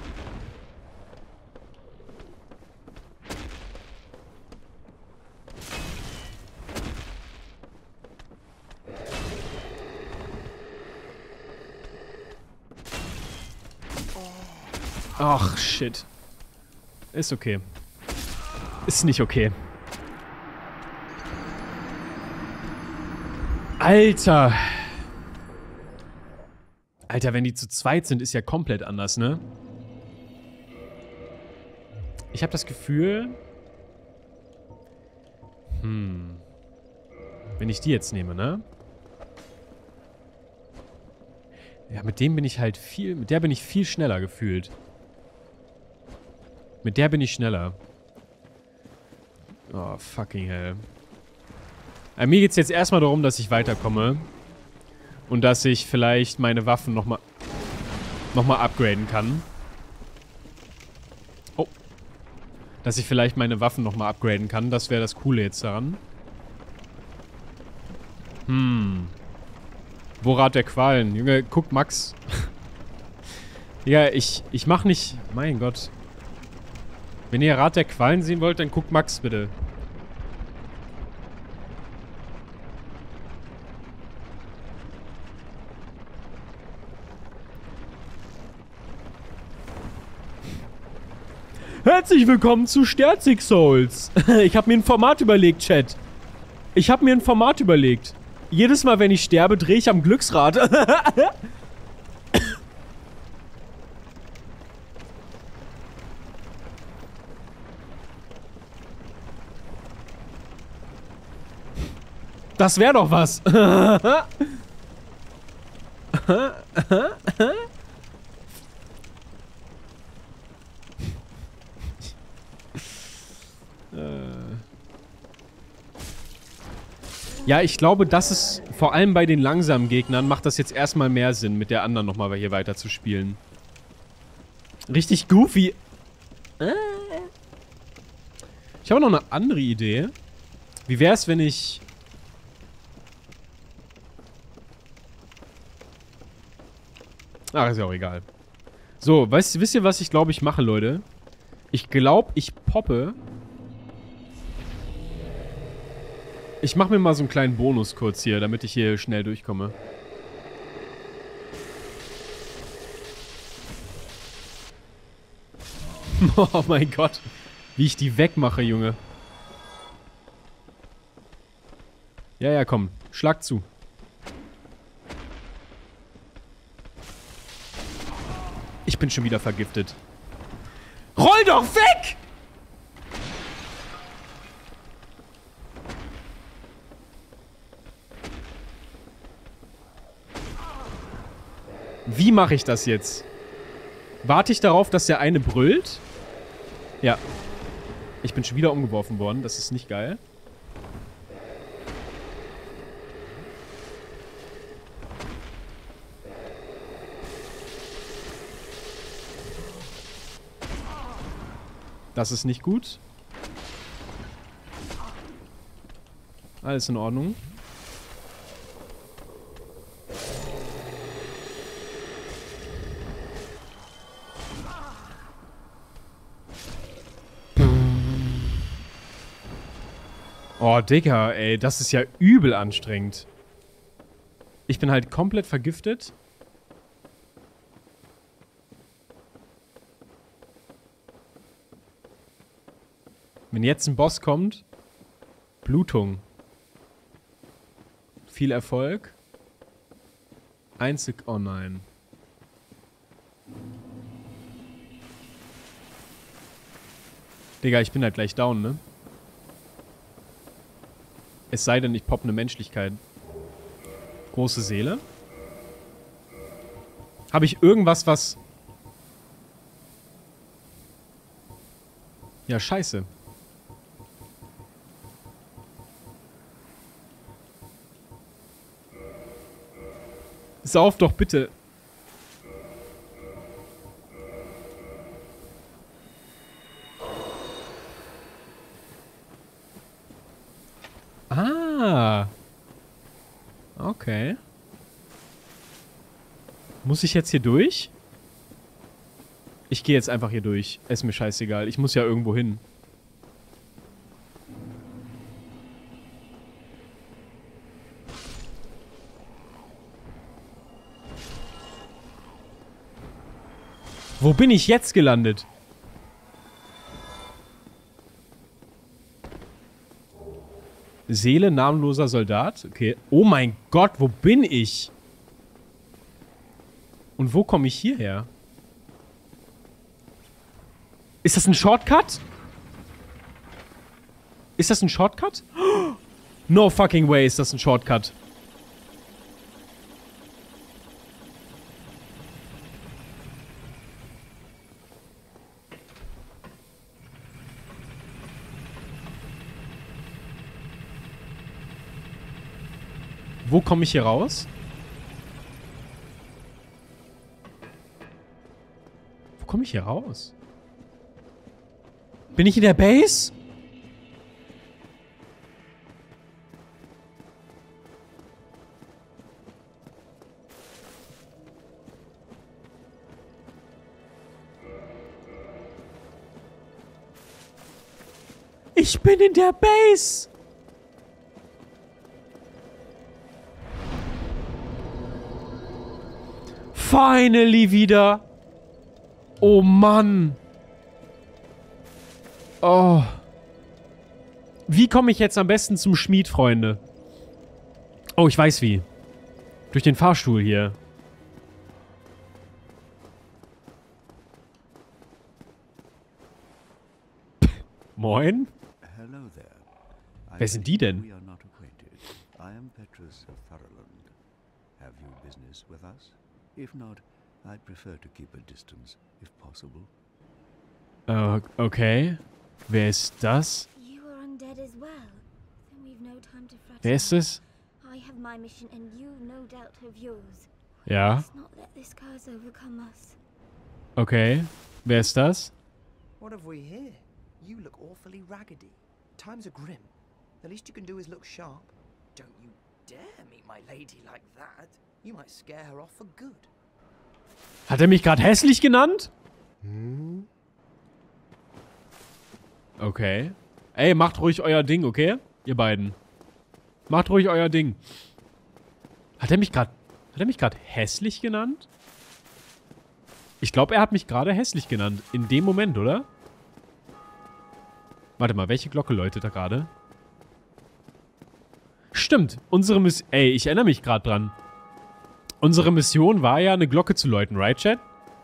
Speaker 1: Ach, shit. Ist okay. Ist nicht okay. Alter. Alter, wenn die zu zweit sind, ist ja komplett anders, ne? Ich habe das Gefühl... Wenn ich die jetzt nehme, ne? Ja, mit dem bin ich halt viel... Mit der bin ich viel schneller gefühlt. Mit der bin ich schneller. Oh, fucking hell. Aber mir geht's jetzt erstmal darum, dass ich weiterkomme. Und dass ich vielleicht meine Waffen nochmal upgraden kann. Oh. Dass ich vielleicht meine Waffen nochmal upgraden kann. Das wäre das Coole jetzt daran. Vorrat der Qualen. Junge, guck Max. Ja, ich mach nicht... Mein Gott. Wenn ihr Rat der Qualen sehen wollt, dann guckt Max bitte. Herzlich willkommen zu Sterzig Souls. Ich habe mir ein Format überlegt, Chat. Ich habe mir ein Format überlegt. Jedes Mal, wenn ich sterbe, drehe ich am Glücksrad. Das wäre doch was. Ja, ich glaube, das ist vor allem bei den langsamen Gegnern macht das jetzt erstmal mehr Sinn, mit der anderen nochmal hier weiter zu spielen. Richtig goofy. Ich habe noch eine andere Idee. Wie wäre es, wenn ich... Ach, ist ja auch egal. So, wisst ihr, was ich glaube, ich mache, Leute? Ich glaube, ich poppe... Ich mache mir mal so einen kleinen Bonus kurz hier, damit ich hier schnell durchkomme. Oh mein Gott. Wie ich die wegmache, Junge. Ja, ja, komm. Schlag zu. Ich bin schon wieder vergiftet. Roll doch weg! Wie mache ich das jetzt? Warte ich darauf, dass der eine brüllt? Ja. Ich bin schon wieder umgeworfen worden. Das ist nicht geil. Das ist nicht gut. Alles in Ordnung. Oh, Digga, ey, das ist ja übel anstrengend. Ich bin halt komplett vergiftet. Wenn jetzt ein Boss kommt, Blutung. Viel Erfolg. Einzig... Oh nein. Digga, ich bin halt gleich down, ne? Es sei denn, ich poppe eine Menschlichkeit. Große Seele. Habe ich irgendwas, was... Ja, scheiße. Sauf doch bitte. Ah. Okay. Muss ich jetzt hier durch? Ich gehe jetzt einfach hier durch. Ist mir scheißegal. Ich muss ja irgendwo hin. Wo bin ich jetzt gelandet? Seele, namenloser Soldat. Okay. Oh mein Gott, wo bin ich? Und wo komme ich hierher? Ist das ein Shortcut? Ist das ein Shortcut? No fucking way ist das ein Shortcut. Wo komme ich hier raus? Wo komme ich hier raus? Bin ich in der Base? Ich bin in der Base! Finally wieder! Oh Mann! Oh. Wie komme ich jetzt am besten zum Schmied, Freunde? Oh, ich weiß wie. Durch den Fahrstuhl hier. Moin?
Speaker 2: Hello there.
Speaker 1: Wer sind die denn?
Speaker 2: We are not acquainted. I am Petrus of Thurland. Have you business with us? If not, I'd prefer to keep a distance, if possible.
Speaker 1: Okay. Wer ist das?
Speaker 3: You are undead as well. Then we've no time to fret.
Speaker 1: Wer ist es?
Speaker 3: I have my mission and you no doubt have yours.
Speaker 1: Ja.
Speaker 3: Let's not let this curse overcome us.
Speaker 1: Okay. Wer ist das?
Speaker 4: What have we here? You look awfully raggedy. Times are grim. The least you can do is look sharp. Don't you dare meet my lady like that. You might scare her off for good.
Speaker 1: Hat er mich gerade hässlich genannt? Okay. Ey, macht ruhig euer Ding, okay? Ihr beiden. Macht ruhig euer Ding. Hat er mich gerade hässlich genannt? Ich glaube, er hat mich gerade hässlich genannt. In dem Moment, oder? Warte mal, welche Glocke läutet da gerade? Stimmt, unsere Mission... Ey, ich erinnere mich gerade dran. Unsere Mission war ja, eine Glocke zu läuten, right, Chat?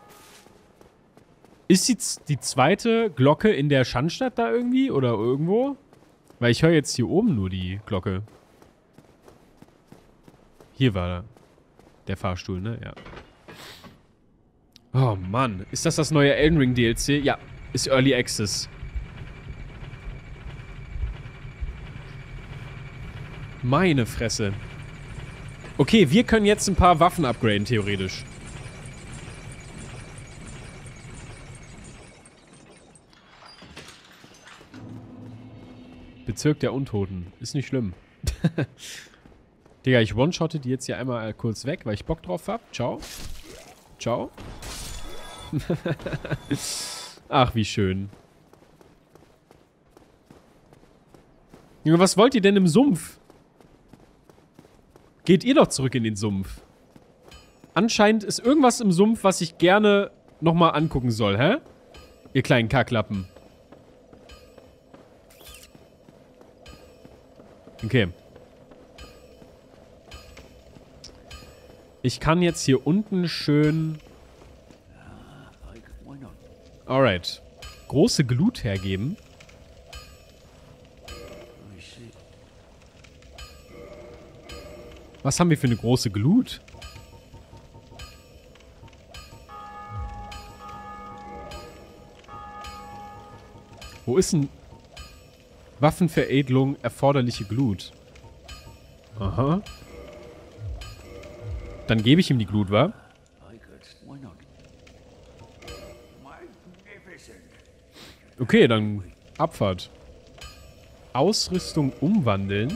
Speaker 1: Ist die zweite Glocke in der Schandstadt da irgendwie? Oder irgendwo? Weil ich höre jetzt hier oben nur die Glocke. Hier war der Fahrstuhl, ne? Ja. Oh Mann. Ist das neue Elden Ring DLC? Ja, ist Early Access. Meine Fresse. Okay, wir können jetzt ein paar Waffen upgraden, theoretisch. Bezirk der Untoten. Ist nicht schlimm. Digga, ich one-shotte die jetzt hier einmal kurz weg, weil ich Bock drauf hab. Ciao. Ciao. Ach, wie schön. Junge, was wollt ihr denn im Sumpf? Geht ihr doch zurück in den Sumpf. Anscheinend ist irgendwas im Sumpf, was ich gerne nochmal angucken soll, hä? Ihr kleinen Kacklappen. Okay. Ich kann jetzt hier unten schön... Alright. Große Glut hergeben. Was haben wir für eine große Glut? Wo ist denn Waffenveredelung erforderliche Glut? Aha. Dann gebe ich ihm die Glut, wa? Okay, dann Abfahrt. Ausrüstung umwandeln.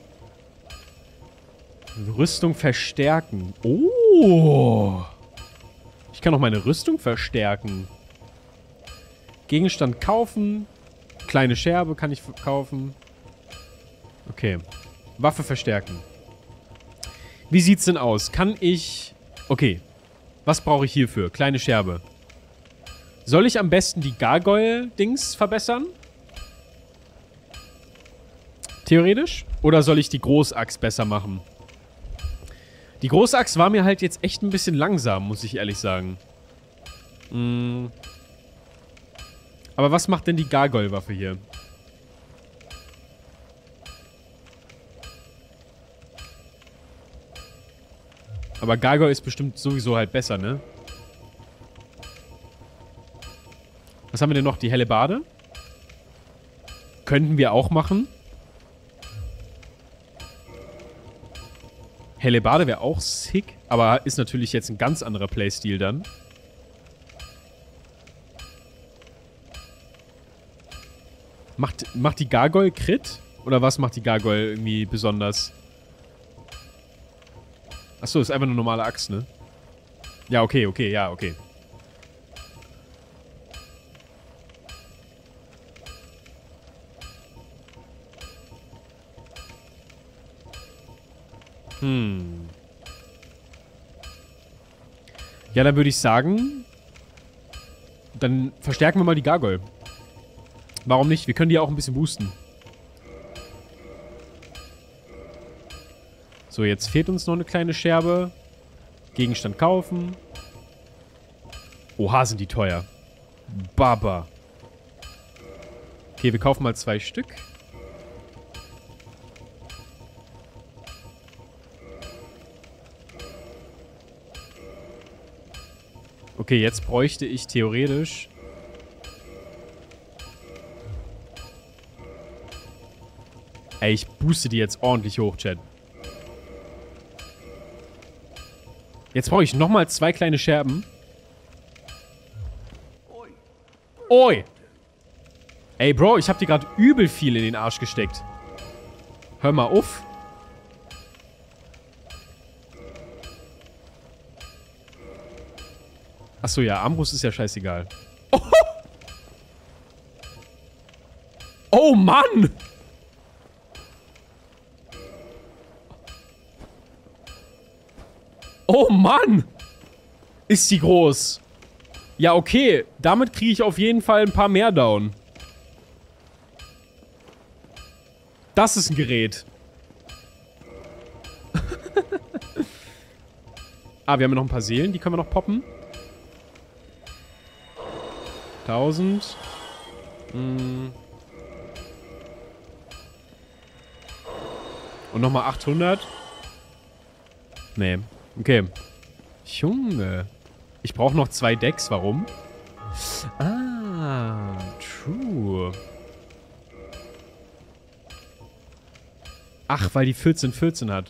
Speaker 1: Rüstung verstärken. Oh. Ich kann auch meine Rüstung verstärken. Gegenstand kaufen. Kleine Scherbe kann ich kaufen. Okay. Waffe verstärken. Wie sieht's denn aus? Kann ich... Okay. Was brauche ich hierfür? Kleine Scherbe. Soll ich am besten die Gargoyle-Dings verbessern? Theoretisch? Oder soll ich die Großaxt besser machen? Die Großaxt war mir halt jetzt echt ein bisschen langsam, muss ich ehrlich sagen. Aber was macht denn die Gargoyle-Waffe hier? Aber Gargoyle ist bestimmt sowieso halt besser, ne? Was haben wir denn noch? Die Hellebarde? Könnten wir auch machen. Hellebarde wäre auch sick, aber ist natürlich jetzt ein ganz anderer Playstil dann. Macht die Gargoyle Crit? Oder was macht die Gargoyle irgendwie besonders? Achso, ist einfach eine normale Axt, ne? Ja, okay, ja, okay. Ja, dann würde ich sagen, dann verstärken wir mal die Gargoyle. Warum nicht? Wir können die auch ein bisschen boosten. So, jetzt fehlt uns noch eine kleine Scherbe. Gegenstand kaufen. Oha, sind die teuer. Baba. Okay, wir kaufen mal 2 Stück. Okay, jetzt bräuchte ich theoretisch... Ey, ich booste die jetzt ordentlich hoch, Chat. Jetzt brauche ich nochmal 2 kleine Scherben. Oi! Ey, Bro, ich habe dir gerade übel viel in den Arsch gesteckt. Hör mal auf. Achso, ja, Armbrust ist ja scheißegal. Oh, oh Mann! Oh Mann! Ist die groß. Ja, okay. Damit kriege ich auf jeden Fall ein paar mehr down. Das ist ein Gerät. Ah, wir haben ja noch ein paar Seelen. Die können wir noch poppen. 1000. Und nochmal 800. Nee. Okay. Junge. Ich brauche noch 2 Decks. Warum? Ah, true. Ach, weil die 14 hat.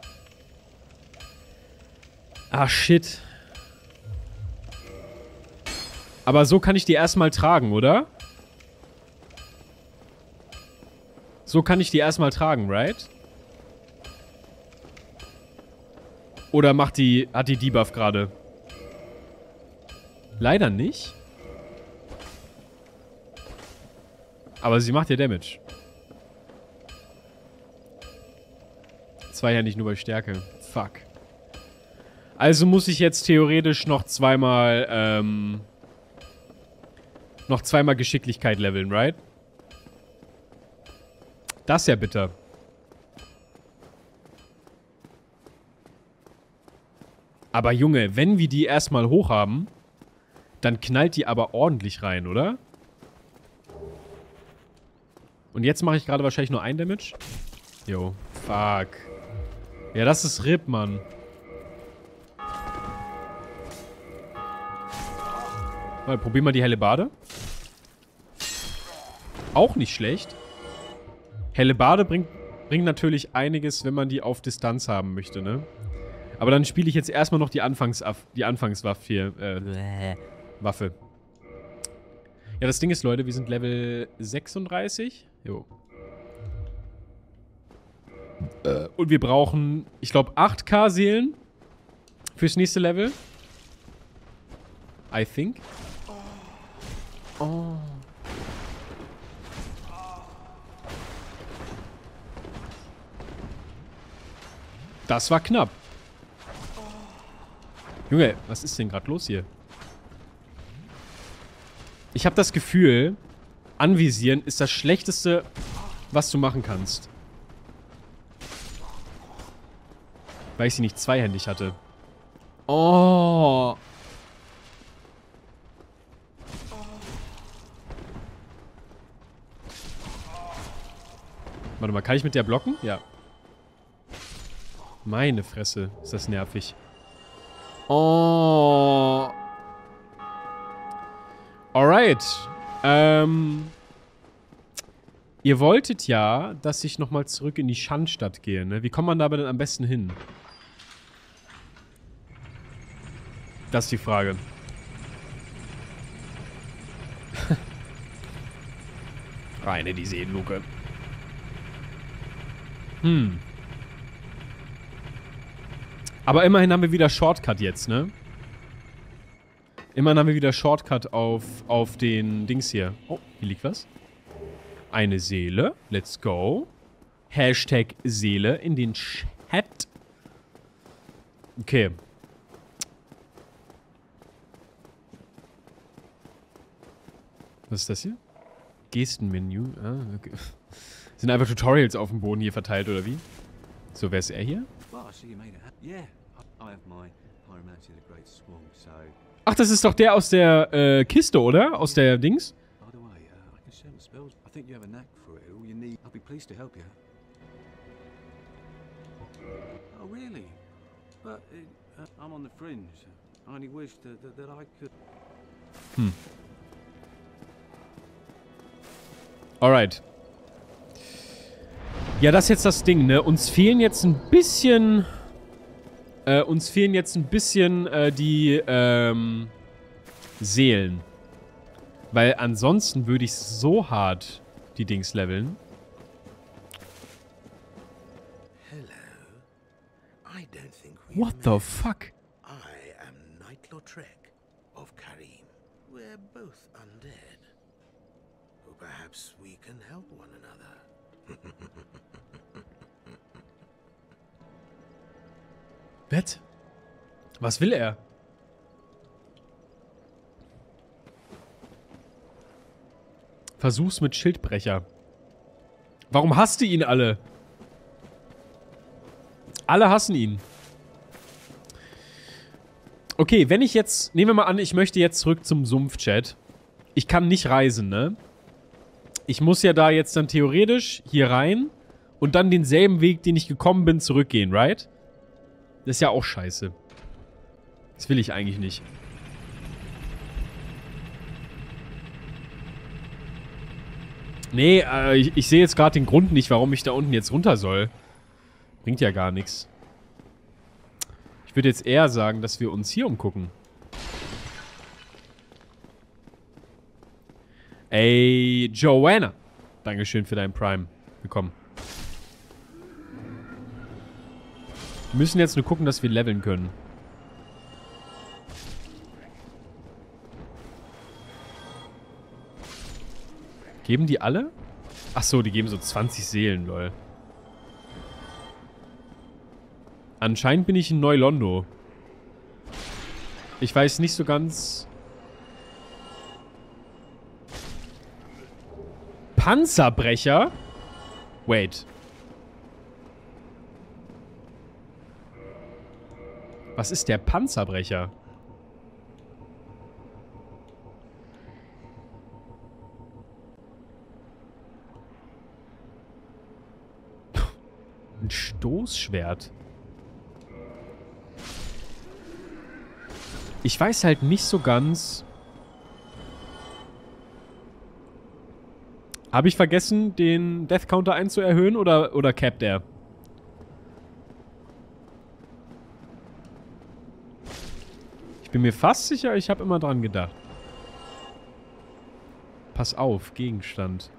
Speaker 1: Ah, shit. Aber so kann ich die erstmal tragen, oder? So kann ich die erstmal tragen, right? Oder hat die Debuff gerade? Leider nicht. Aber sie macht ja Damage. 2 ja nicht nur bei Stärke. Fuck. Also muss ich jetzt theoretisch noch zweimal Geschicklichkeit leveln, right? Das ist ja bitter. Aber Junge, wenn wir die erstmal hoch haben, dann knallt die aber ordentlich rein, oder? Und jetzt mache ich gerade wahrscheinlich nur 1 Damage. Jo, fuck. Ja, das ist RIP, Mann. Mal, probier mal die Hellebarde. Auch nicht schlecht. Hellebarde bringt natürlich einiges, wenn man die auf Distanz haben möchte, ne? Aber dann spiele ich jetzt erstmal noch die Anfangswaffe hier. Waffe. Ja, das Ding ist, Leute, wir sind Level 36. Jo. Und wir brauchen, ich glaube, 8k Seelen fürs nächste Level. I think. Oh. Das war knapp. Junge, was ist denn gerade los hier? Ich habe das Gefühl, anvisieren ist das Schlechteste, was du machen kannst. Weil ich sie nicht zweihändig hatte. Oh. Warte mal, kann ich mit der blocken? Ja. Meine Fresse, ist das nervig. Oh. Alright. Ihr wolltet ja, dass ich nochmal zurück in die Schandstadt gehe, ne? Wie kommt man da aber denn am besten hin? Das ist die Frage. Rein in die Seenluke. Aber immerhin haben wir wieder Shortcut jetzt, ne? Immerhin haben wir wieder Shortcut auf den Dings hier. Oh, hier liegt was. Eine Seele. Let's go. Hashtag Seele in den Chat. Okay. Was ist das hier? Gestenmenü. Ah, okay. Sind einfach Tutorials auf dem Boden hier verteilt, oder wie? So, wer ist er hier? Ach, das ist doch der aus der Kiste, oder? Aus der Dings? Alright. Ja, das ist jetzt das Ding, ne? Uns fehlen jetzt ein bisschen... die, Seelen. Weil ansonsten würde ich so hart die Dings leveln. What the fuck?
Speaker 5: I am Nightlautrec of Karim. We're both undead. Or perhaps we can help one another.
Speaker 1: Bett? Was will er? Versuch's mit Schildbrecher. Warum hasst ihr ihn alle? Alle hassen ihn. Okay, wenn ich jetzt... Nehmen wir mal an, ich möchte jetzt zurück zum Sumpf-Chat. Ich kann nicht reisen, ne? Ich muss ja da jetzt dann theoretisch hier rein und dann denselben Weg, den ich gekommen bin, zurückgehen, right? Das ist ja auch scheiße. Das will ich eigentlich nicht. Nee, ich sehe jetzt gerade den Grund nicht, warum ich da unten jetzt runter soll. Bringt ja gar nichts. Ich würde jetzt eher sagen, dass wir uns hier umgucken. Ey, Joanna. Dankeschön für deinen Prime. Willkommen. Wir müssen jetzt nur gucken, dass wir leveln können. Geben die alle? Achso, die geben so 20 Seelen, lol. Anscheinend bin ich in Neu-Londo. Ich weiß nicht so ganz... Panzerbrecher? Wait. Was ist der Panzerbrecher? Ein Stoßschwert. Ich weiß halt nicht so ganz... Habe ich vergessen, den Death Counter einzuerhöhen oder capped er? Ich bin mir fast sicher, ich habe immer dran gedacht. Pass auf, Gegenstand.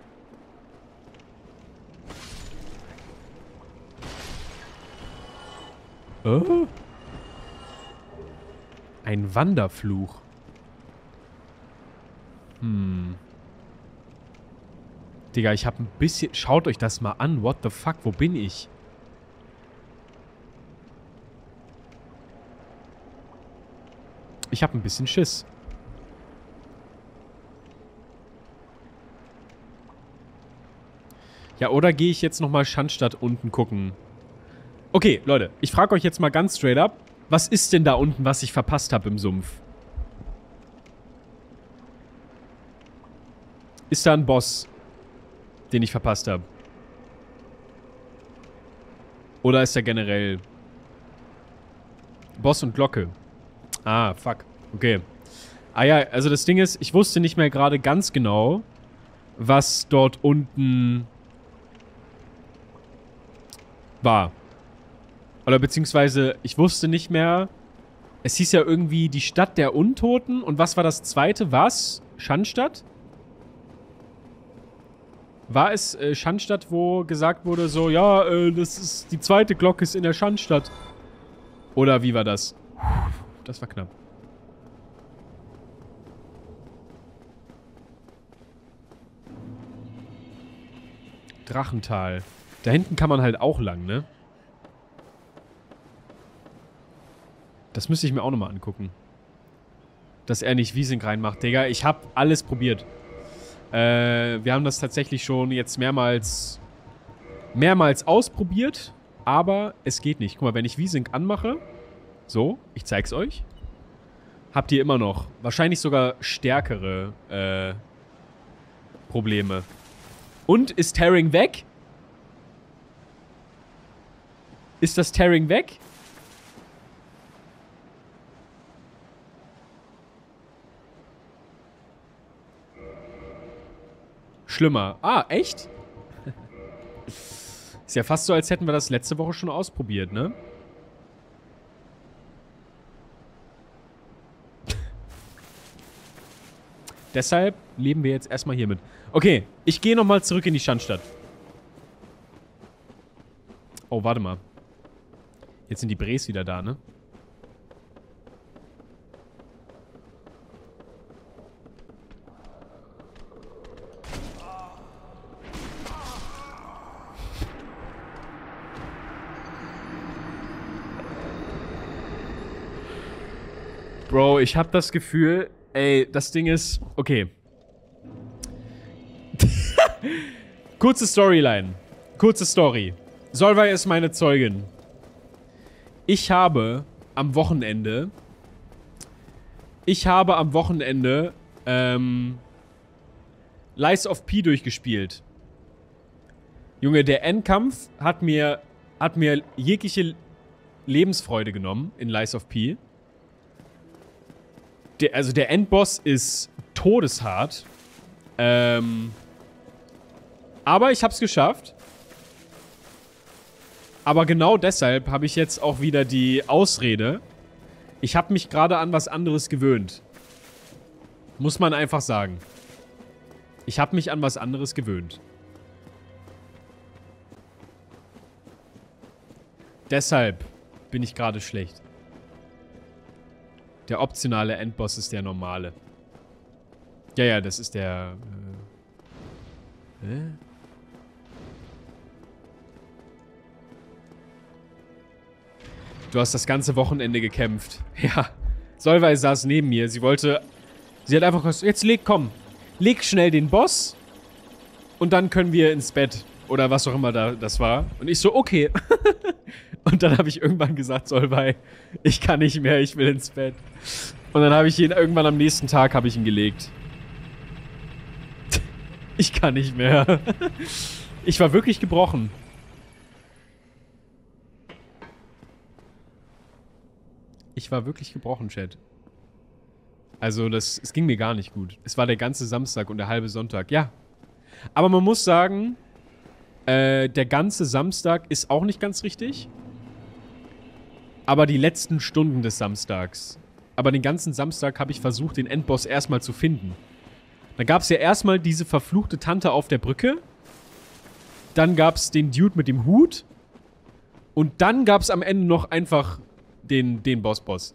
Speaker 1: Oh. Ein Wanderfluch. Digga, ich habe ein bisschen... Schaut euch das mal an. What the fuck? Wo bin ich? Ich habe ein bisschen Schiss. Ja, oder gehe ich jetzt nochmal Schandstadt unten gucken? Okay, Leute. Ich frage euch jetzt mal ganz straight up. Was ist denn da unten, was ich verpasst habe im Sumpf? Ist da ein Boss, den ich verpasst habe? Oder ist er generell... Boss und Glocke. Ah, fuck. Okay. Ah ja, also das Ding ist, ich wusste nicht mehr gerade ganz genau, was dort unten war. Oder beziehungsweise, ich wusste nicht mehr, es hieß ja irgendwie die Stadt der Untoten. Und was war das zweite? Was? Schandstadt? War es Schandstadt, wo gesagt wurde so, ja, das ist, die zweite Glocke ist in der Schandstadt. Oder wie war das? Das war knapp. Drachental. Da hinten kann man halt auch lang, ne? Das müsste ich mir auch nochmal angucken. Dass er nicht Wiesink reinmacht. Digga, ich habe alles probiert. Wir haben das tatsächlich schon jetzt mehrmals ausprobiert. Aber es geht nicht. Guck mal, wenn ich Wiesink anmache. So, ich zeig's euch. Habt ihr immer noch wahrscheinlich sogar stärkere Probleme. Und ist Tearing weg? Ist das Tearing weg? Schlimmer. Ah, echt? Ist ja fast so, als hätten wir das letzte Woche schon ausprobiert, ne? Deshalb leben wir jetzt erstmal hiermit. Okay, ich gehe nochmal zurück in die Schandstadt. Oh, warte mal. Jetzt sind die Brees wieder da, ne? Bro, ich hab das Gefühl, ey, das Ding ist... Okay. Kurze Storyline. Kurze Story. Solveig ist meine Zeugin. Ich habe am Wochenende... Lies of P durchgespielt. Junge, der Endkampf hat mir jegliche Lebensfreude genommen in Lies of P. Also der Endboss ist todeshart. Aber ich hab's geschafft. Aber genau deshalb habe ich jetzt auch wieder die Ausrede. Ich habe mich gerade an was anderes gewöhnt. Muss man einfach sagen. Ich habe mich an was anderes gewöhnt. Deshalb bin ich gerade schlecht. Der optionale Endboss ist der normale. Ja, das ist der... Du hast das ganze Wochenende gekämpft. Ja. Solveig saß neben mir. Sie hat einfach gesagt, jetzt komm. Leg schnell den Boss. Und dann können wir ins Bett. Oder was auch immer das war. Und ich so, okay. Und dann habe ich irgendwann gesagt, Solveig, ich kann nicht mehr, ich will ins Bett. Und dann habe ich ihn irgendwann am nächsten Tag habe ich ihn gelegt. Ich kann nicht mehr. Ich war wirklich gebrochen. Ich war wirklich gebrochen, Chat. Also es ging mir gar nicht gut. Es war der ganze Samstag und der halbe Sonntag. Ja. Aber man muss sagen, der ganze Samstag ist auch nicht ganz richtig. Aber die letzten Stunden des Samstags. Aber den ganzen Samstag habe ich versucht, den Endboss erstmal zu finden. Da gab es ja erstmal diese verfluchte Tante auf der Brücke. Dann gab es den Dude mit dem Hut. Und dann gab es am Ende noch einfach den Boss.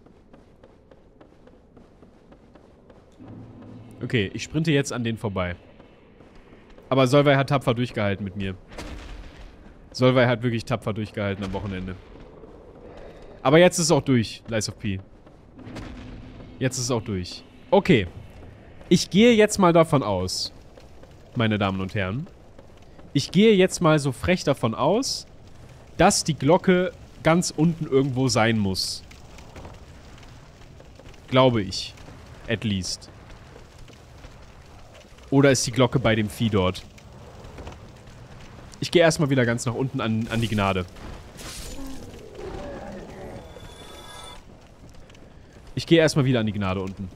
Speaker 1: Okay, ich sprinte jetzt an den vorbei. Aber Solveig hat tapfer durchgehalten mit mir. Solveig hat wirklich tapfer durchgehalten am Wochenende. Aber jetzt ist es auch durch, Lies of P. Jetzt ist es auch durch. Okay. Ich gehe jetzt mal davon aus, meine Damen und Herren. Ich gehe jetzt mal so frech davon aus, dass die Glocke ganz unten irgendwo sein muss. Glaube ich. At least. Oder ist die Glocke bei dem Vieh dort? Ich gehe erstmal wieder ganz nach unten an die Gnade. Ich gehe erstmal wieder an die Gnade unten.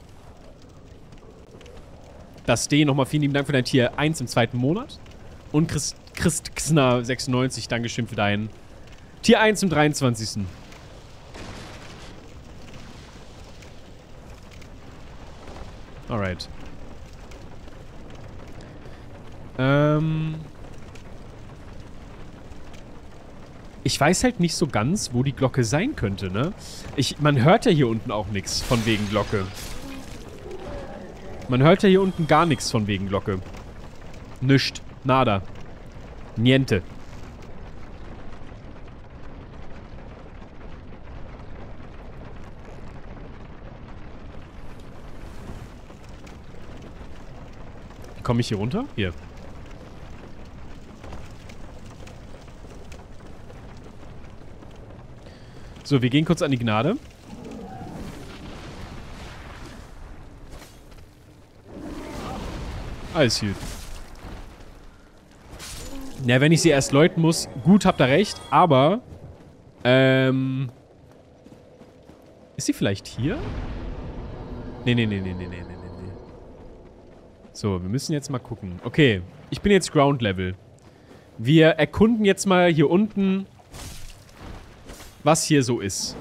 Speaker 1: Das D, nochmal vielen lieben Dank für dein Tier 1 im 2. Monat. Und Christxna96, Dankeschön für dein Tier 1 im 23. Alright. Ich weiß halt nicht so ganz, wo die Glocke sein könnte, ne? Man hört ja hier unten auch nichts von wegen Glocke. Man hört ja hier unten gar nichts von wegen Glocke. Nischt. Nada. Niente. Komme ich hier runter? Hier. So, wir gehen kurz an die Gnade. Alles gut. Ja, wenn ich sie erst läuten muss, gut, habt ihr recht, aber ist sie vielleicht hier? Nee. So, wir müssen jetzt mal gucken. Okay, ich bin jetzt Ground Level. Wir erkunden jetzt mal hier unten, was hier so ist.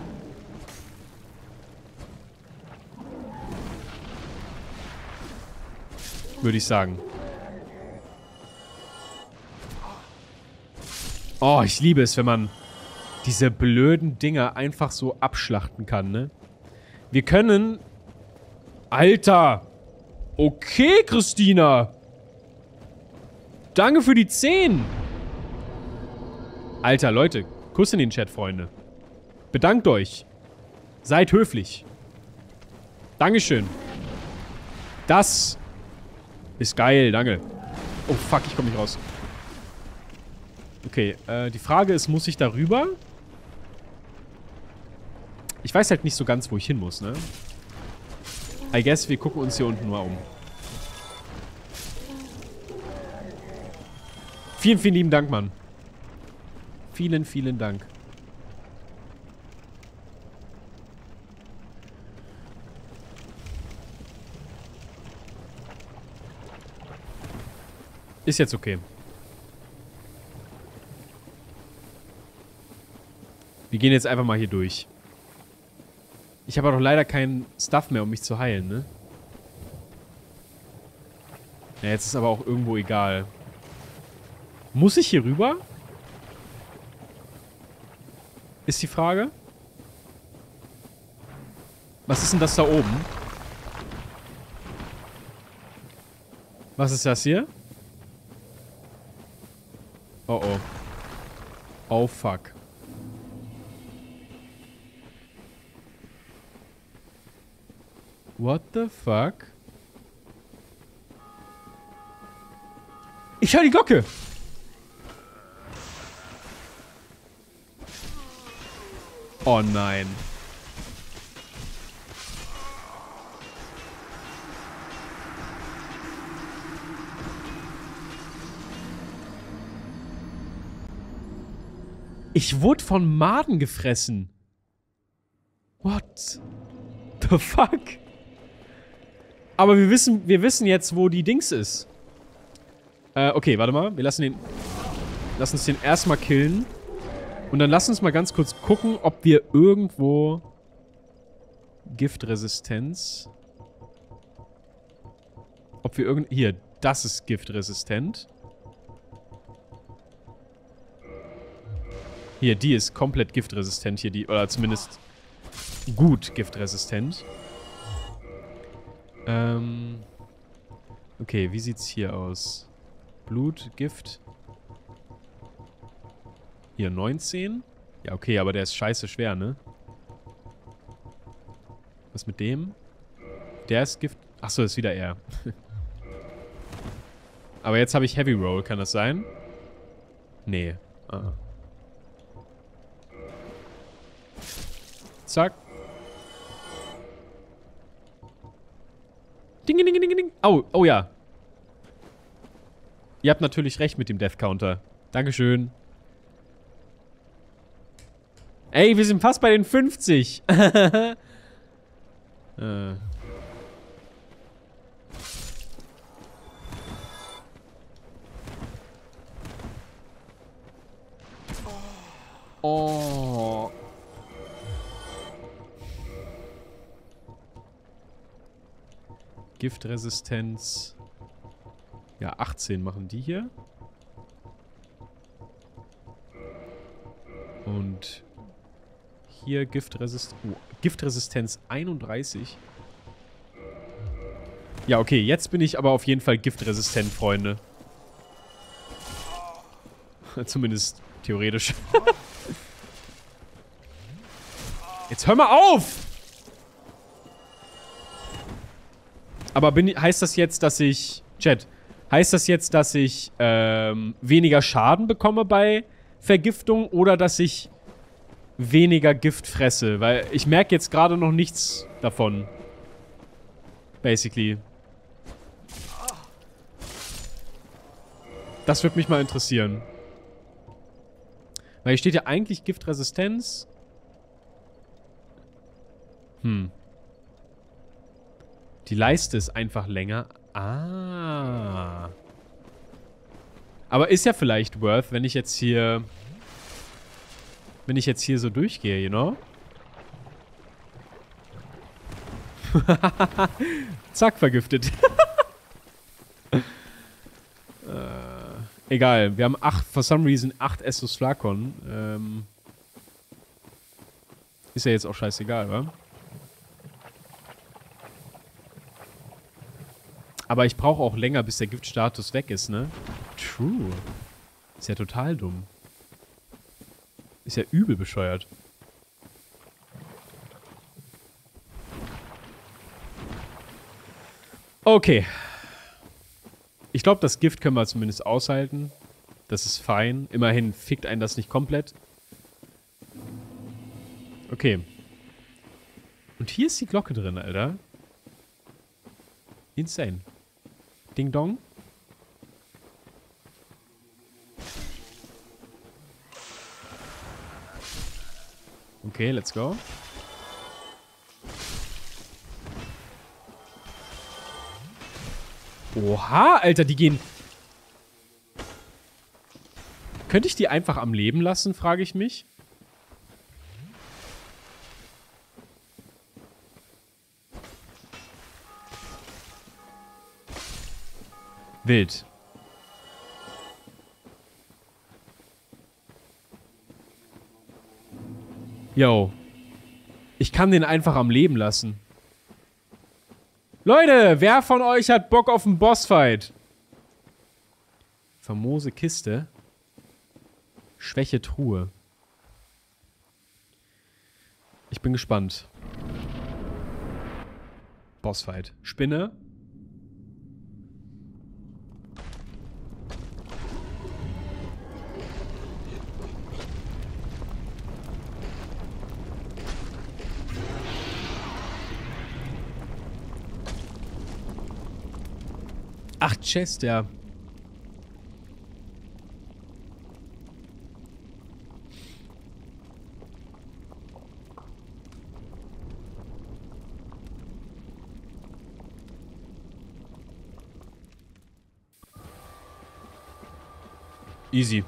Speaker 1: Würde ich sagen. Oh, ich liebe es, wenn man diese blöden Dinger einfach so abschlachten kann, ne? Wir können... Alter! Okay, Christina! Danke für die 10! Alter, Leute, Kuss in den Chat, Freunde. Bedankt euch. Seid höflich. Dankeschön. Das ist geil, danke. Oh, fuck, ich komme nicht raus. Okay, die Frage ist, muss ich da rüber? Ich weiß halt nicht so ganz, wo ich hin muss, ne? I guess, wir gucken uns hier unten mal um. Vielen, vielen lieben Dank, Mann. Vielen, vielen Dank. Ist jetzt okay. Wir gehen jetzt einfach mal hier durch. Ich habe doch leider keinen Stuff mehr, um mich zu heilen, ne? Ja, jetzt ist aber auch irgendwo egal. Muss ich hier rüber? Ist die Frage. Was ist denn das da oben? Was ist das hier? Oh oh. Oh fuck. What the fuck? Ich höre die Glocke! Oh nein. Ich wurde von Maden gefressen. What the fuck? Aber wir wissen jetzt, wo die Dings ist. Okay, warte mal. Wir lassen uns den erstmal killen. Und dann lass uns mal ganz kurz gucken, ob wir irgendwo Giftresistenz. Ob wir hier, das ist giftresistent. Hier, die ist komplett giftresistent. Hier, die, oder zumindest gut giftresistent. Okay, wie sieht's hier aus? Blut, Gift. Hier, 19. Ja, okay, aber der ist scheiße schwer, ne? Was mit dem? Der ist Gift... Achso, ist wieder er. Aber jetzt habe ich Heavy Roll, kann das sein? Nee. Ah. Zack. Ding, ding, ding, ding, ding. Oh, oh ja. Ihr habt natürlich recht mit dem Death Counter. Dankeschön. Ey, wir sind fast bei den 50. Oh. Giftresistenz. Ja, 18 machen die hier. Und hier Giftresistenz 31. Ja, okay, jetzt bin ich aber auf jeden Fall giftresistent, Freunde. Zumindest theoretisch. Jetzt hör mal auf! Aber heißt das jetzt, dass ich... Chat. Heißt das jetzt, dass ich weniger Schaden bekomme bei Vergiftung oder dass ich weniger Gift fresse? Weil ich merke jetzt gerade noch nichts davon. Basically. Das würde mich mal interessieren. Weil hier steht ja eigentlich Giftresistenz. Die Leiste ist einfach länger. Ah. Aber ist ja vielleicht worth, wenn ich jetzt hier... Wenn ich jetzt hier so durchgehe, you know? Zack, vergiftet. Egal, wir haben for some reason 8 Estus Flakon. Ist ja jetzt auch scheißegal, wa? Aber ich brauche auch länger, bis der Giftstatus weg ist, ne? True. Ist ja total dumm. Ist ja übel bescheuert. Okay. Ich glaube, das Gift können wir zumindest aushalten. Das ist fein. Immerhin fickt einen das nicht komplett. Okay. Und hier ist die Glocke drin, Alter. Insane. Ding Dong. Okay, let's go. Oha, Alter, die gehen... Könnte ich die einfach am Leben lassen, frage ich mich. Wild. Yo. Ich kann den einfach am Leben lassen. Leute, wer von euch hat Bock auf einen Bossfight? Famose Kiste. Schwäche Truhe. Ich bin gespannt. Bossfight. Spinne. Ach, Chest, ja. Easy.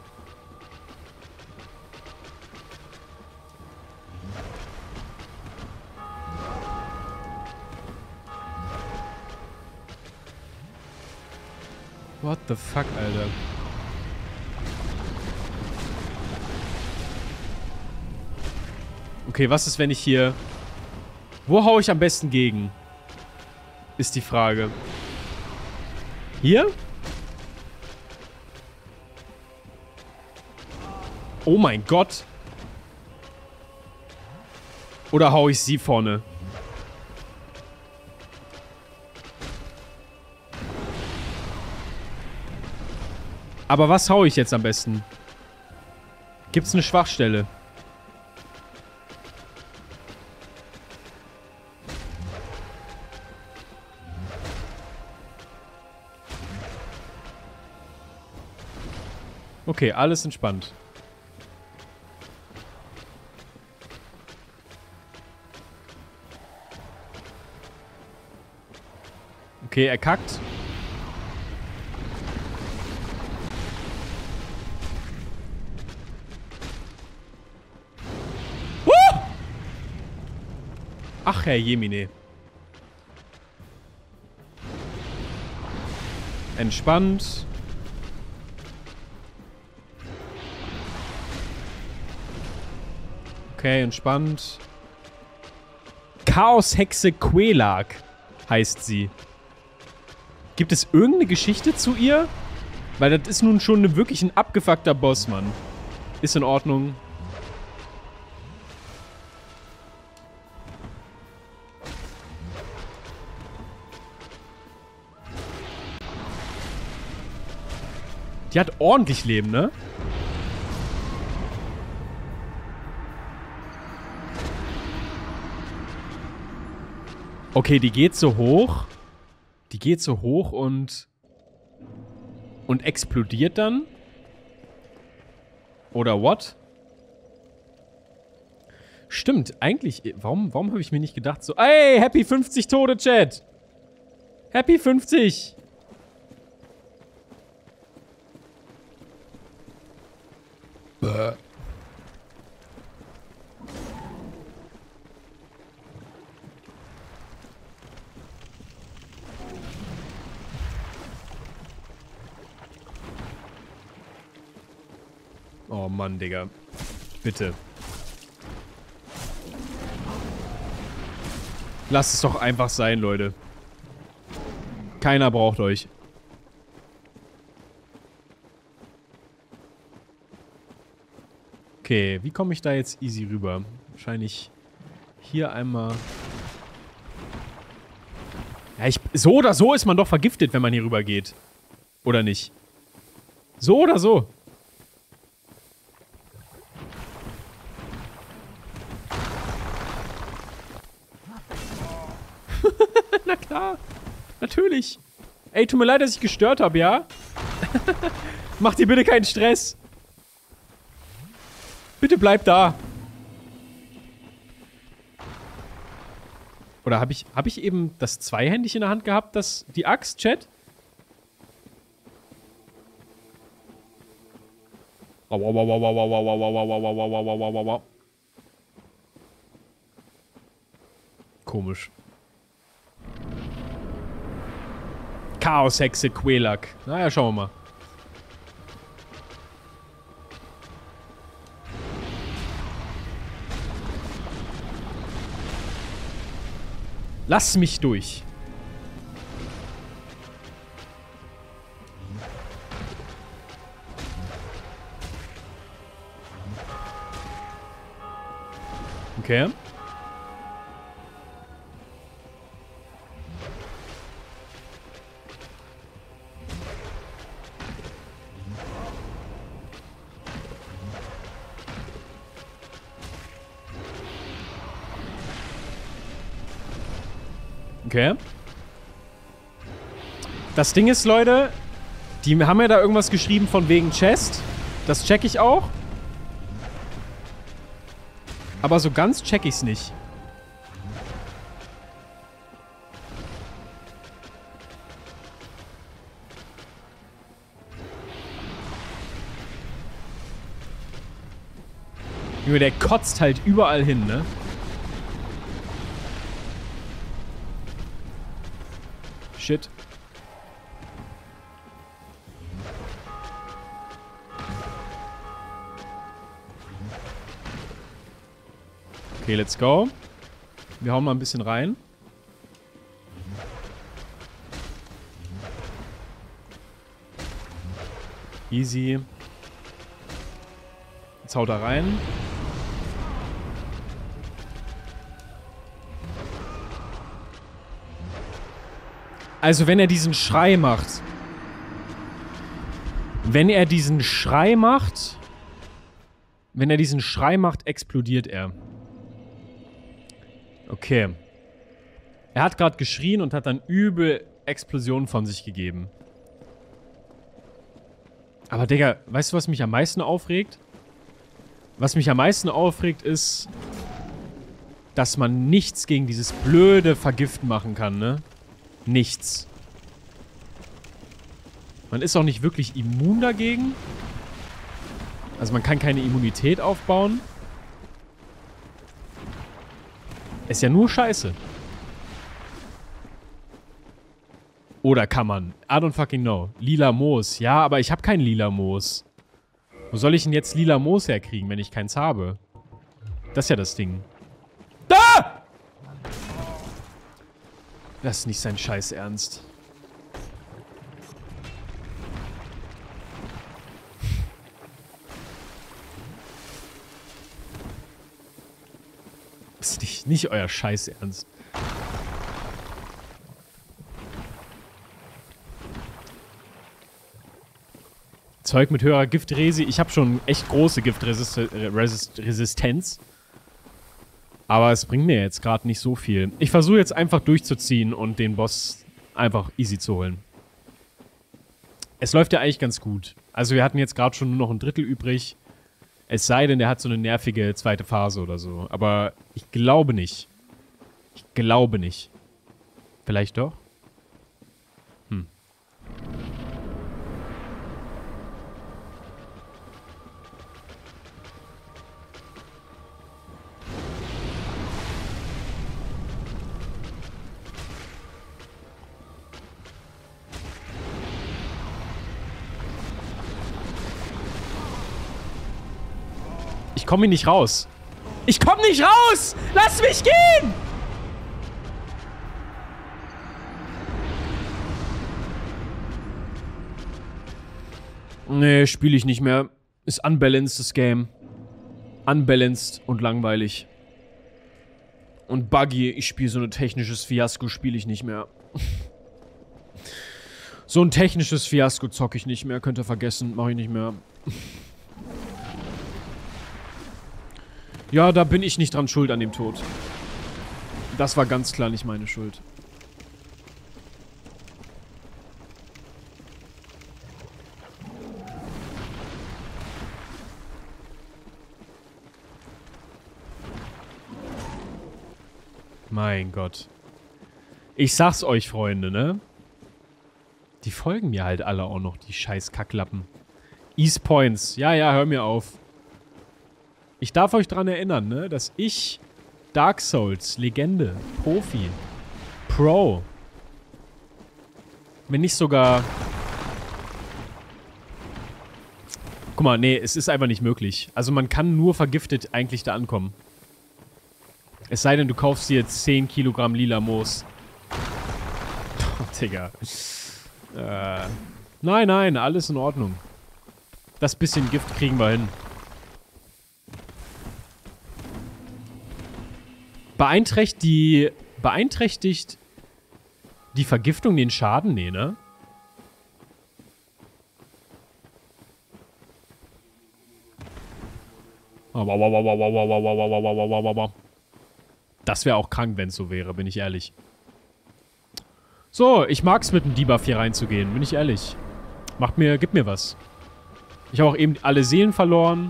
Speaker 1: What the fuck, Alter? Okay, was ist, wenn ich hier... Wo hau ich am besten gegen? Ist die Frage. Hier? Oh mein Gott. Oder hau ich sie vorne? Aber was hau ich jetzt am besten? Gibt's eine Schwachstelle? Okay, alles entspannt. Okay, er kackt. Ach, Herr Jemine. Entspannt. Okay, entspannt. Chaoshexe Quelag heißt sie. Gibt es irgendeine Geschichte zu ihr? Weil das ist nun schon wirklich ein abgefuckter Boss, Mann. Ist in Ordnung. Die hat ordentlich Leben, ne? Okay, die geht so hoch. Die geht so hoch und explodiert dann? Oder what? Stimmt, eigentlich... Warum habe ich mir nicht gedacht so... Ey, Happy 50 Tode, Chat! Happy 50! Oh Mann, Digga. Bitte. Lasst es doch einfach sein, Leute. Keiner braucht euch. Okay, wie komme ich da jetzt easy rüber? Wahrscheinlich hier einmal... Ja, so oder so ist man doch vergiftet, wenn man hier rüber geht. Oder nicht? So oder so. Na klar. Natürlich. Ey, tut mir leid, dass ich gestört habe, ja? Mach dir bitte keinen Stress. Bitte bleib da. Oder hab ich eben das zweihändig in der Hand gehabt, die Axt, Chat? Komisch. Chaoshexe Quelag. Naja, schauen wir mal. Lass mich durch. Okay. Okay. Das Ding ist, Leute, die haben ja da irgendwas geschrieben von wegen Chest. Das check ich auch. Aber so ganz check ich's nicht. Junge, der kotzt halt überall hin, ne? Shit. Okay, let's go. Wir hauen mal ein bisschen rein. Easy. Jetzt haut er rein. Also wenn er diesen Schrei macht. Wenn er diesen Schrei macht, explodiert er. Okay. Er hat gerade geschrien und hat dann übel Explosionen von sich gegeben. Aber Digga, weißt du, was mich am meisten aufregt? Was mich am meisten aufregt ist, dass man nichts gegen dieses blöde Vergiften machen kann, ne? Nichts. Man ist auch nicht wirklich immun dagegen. Also man kann keine Immunität aufbauen. Ist ja nur Scheiße. Oder kann man? I don't fucking know. Lila Moos. Ja, aber ich habe kein lila Moos. Wo soll ich denn jetzt lila Moos herkriegen, wenn ich keins habe? Das ist ja das Ding. Da! Das ist nicht sein Scheiß Ernst. Das ist nicht euer Scheiß Ernst. Zeug mit höherer Giftresi. Ich habe schon echt große Giftresistenz. Aber es bringt mir jetzt gerade nicht so viel. Ich versuche jetzt einfach durchzuziehen und den Boss einfach easy zu holen. Es läuft ja eigentlich ganz gut. Also wir hatten jetzt gerade schon nur noch ein Drittel übrig. Es sei denn, der hat so eine nervige zweite Phase oder so. Aber ich glaube nicht. Ich glaube nicht. Vielleicht doch? Ich komme hier nicht raus. Ich komme nicht raus! Lass mich gehen! Nee, spiele ich nicht mehr. Ist unbalanced, das Game. Unbalanced und langweilig. Und buggy. Ich spiele so ein technisches Fiasko, spiele ich nicht mehr. So ein technisches Fiasko zocke ich nicht mehr. Könnt ihr vergessen, mache ich nicht mehr. Ja, da bin ich nicht dran schuld an dem Tod. Das war ganz klar nicht meine Schuld. Mein Gott. Ich sag's euch, Freunde, ne? Die folgen mir halt alle auch noch, die scheiß Kacklappen. East Points. Ja, hör mir auf. Ich darf euch dran erinnern, ne, dass ich Dark Souls, Legende, Profi, Pro, wenn nicht sogar... Guck mal, nee, es ist einfach nicht möglich. Also man kann nur vergiftet eigentlich da ankommen. Es sei denn, du kaufst dir jetzt 10 Kilogramm lila Moos. Oh, Digga. Nein, alles in Ordnung. Das bisschen Gift kriegen wir hin. Beeinträchtigt die Vergiftung den Schaden? Nee, ne? Das wäre auch krank, wenn es so wäre, bin ich ehrlich. So, ich mag's mit dem Debuff hier reinzugehen, bin ich ehrlich. Gib mir was. Ich habe auch eben alle Seelen verloren.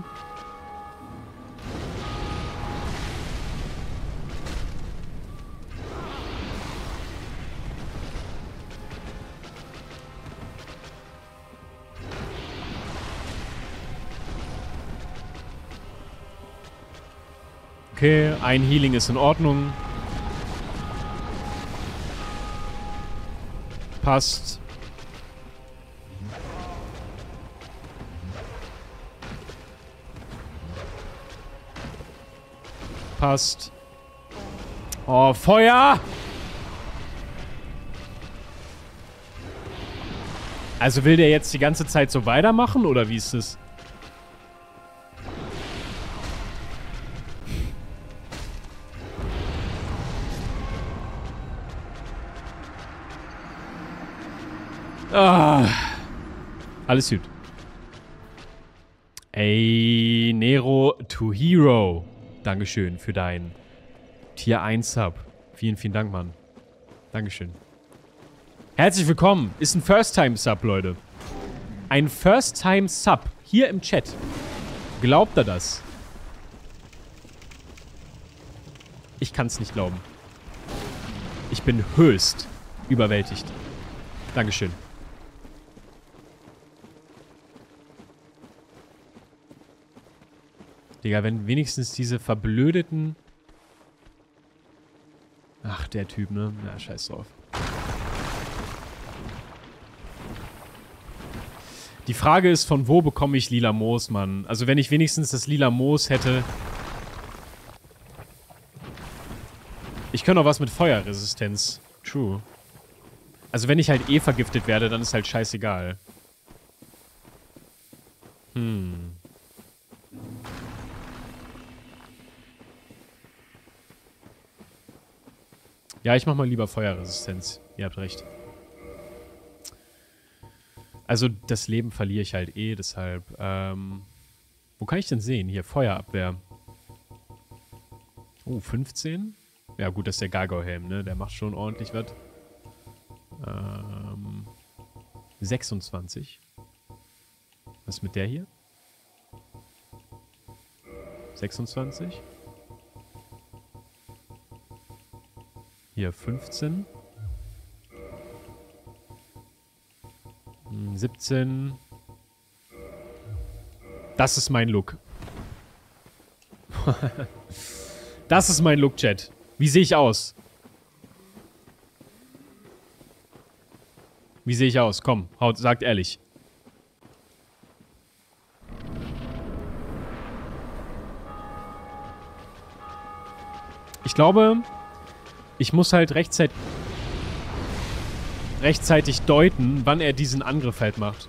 Speaker 1: Okay, ein Healing ist in Ordnung. Passt. Passt. Oh, Feuer! Also will der jetzt die ganze Zeit so weitermachen, oder wie ist das? Ah, alles gut. Ey, Nero to Hero. Dankeschön für dein Tier 1 Sub. Vielen, vielen Dank, Mann. Dankeschön. Herzlich willkommen. Ist ein First-Time-Sub, Leute. Ein First-Time-Sub. Hier im Chat. Glaubt er das? Ich kann es nicht glauben. Ich bin höchst überwältigt. Dankeschön. Digga, wenn wenigstens diese verblödeten... Ach, der Typ, ne? Na, scheiß drauf. Die Frage ist, von wo bekomme ich lila Moos, Mann? Also wenn ich wenigstens das lila Moos hätte... Ich könnte auch was mit Feuerresistenz. True. Also wenn ich halt eh vergiftet werde, dann ist halt scheißegal. Ja, ich mach mal lieber Feuerresistenz. Ihr habt recht. Also das Leben verliere ich halt eh, deshalb. Wo kann ich denn sehen? Hier, Feuerabwehr. Oh, 15? Ja gut, das ist der Gargoyle-Helm, ne? Der macht schon ordentlich was. 26. Was ist mit der hier? 26. Hier 15. 17. Das ist mein Look. Das ist mein Look, Chat. Wie sehe ich aus? Wie sehe ich aus? Komm, sagt ehrlich. Ich glaube, ich muss halt rechtzeitig deuten, wann er diesen Angriff halt macht.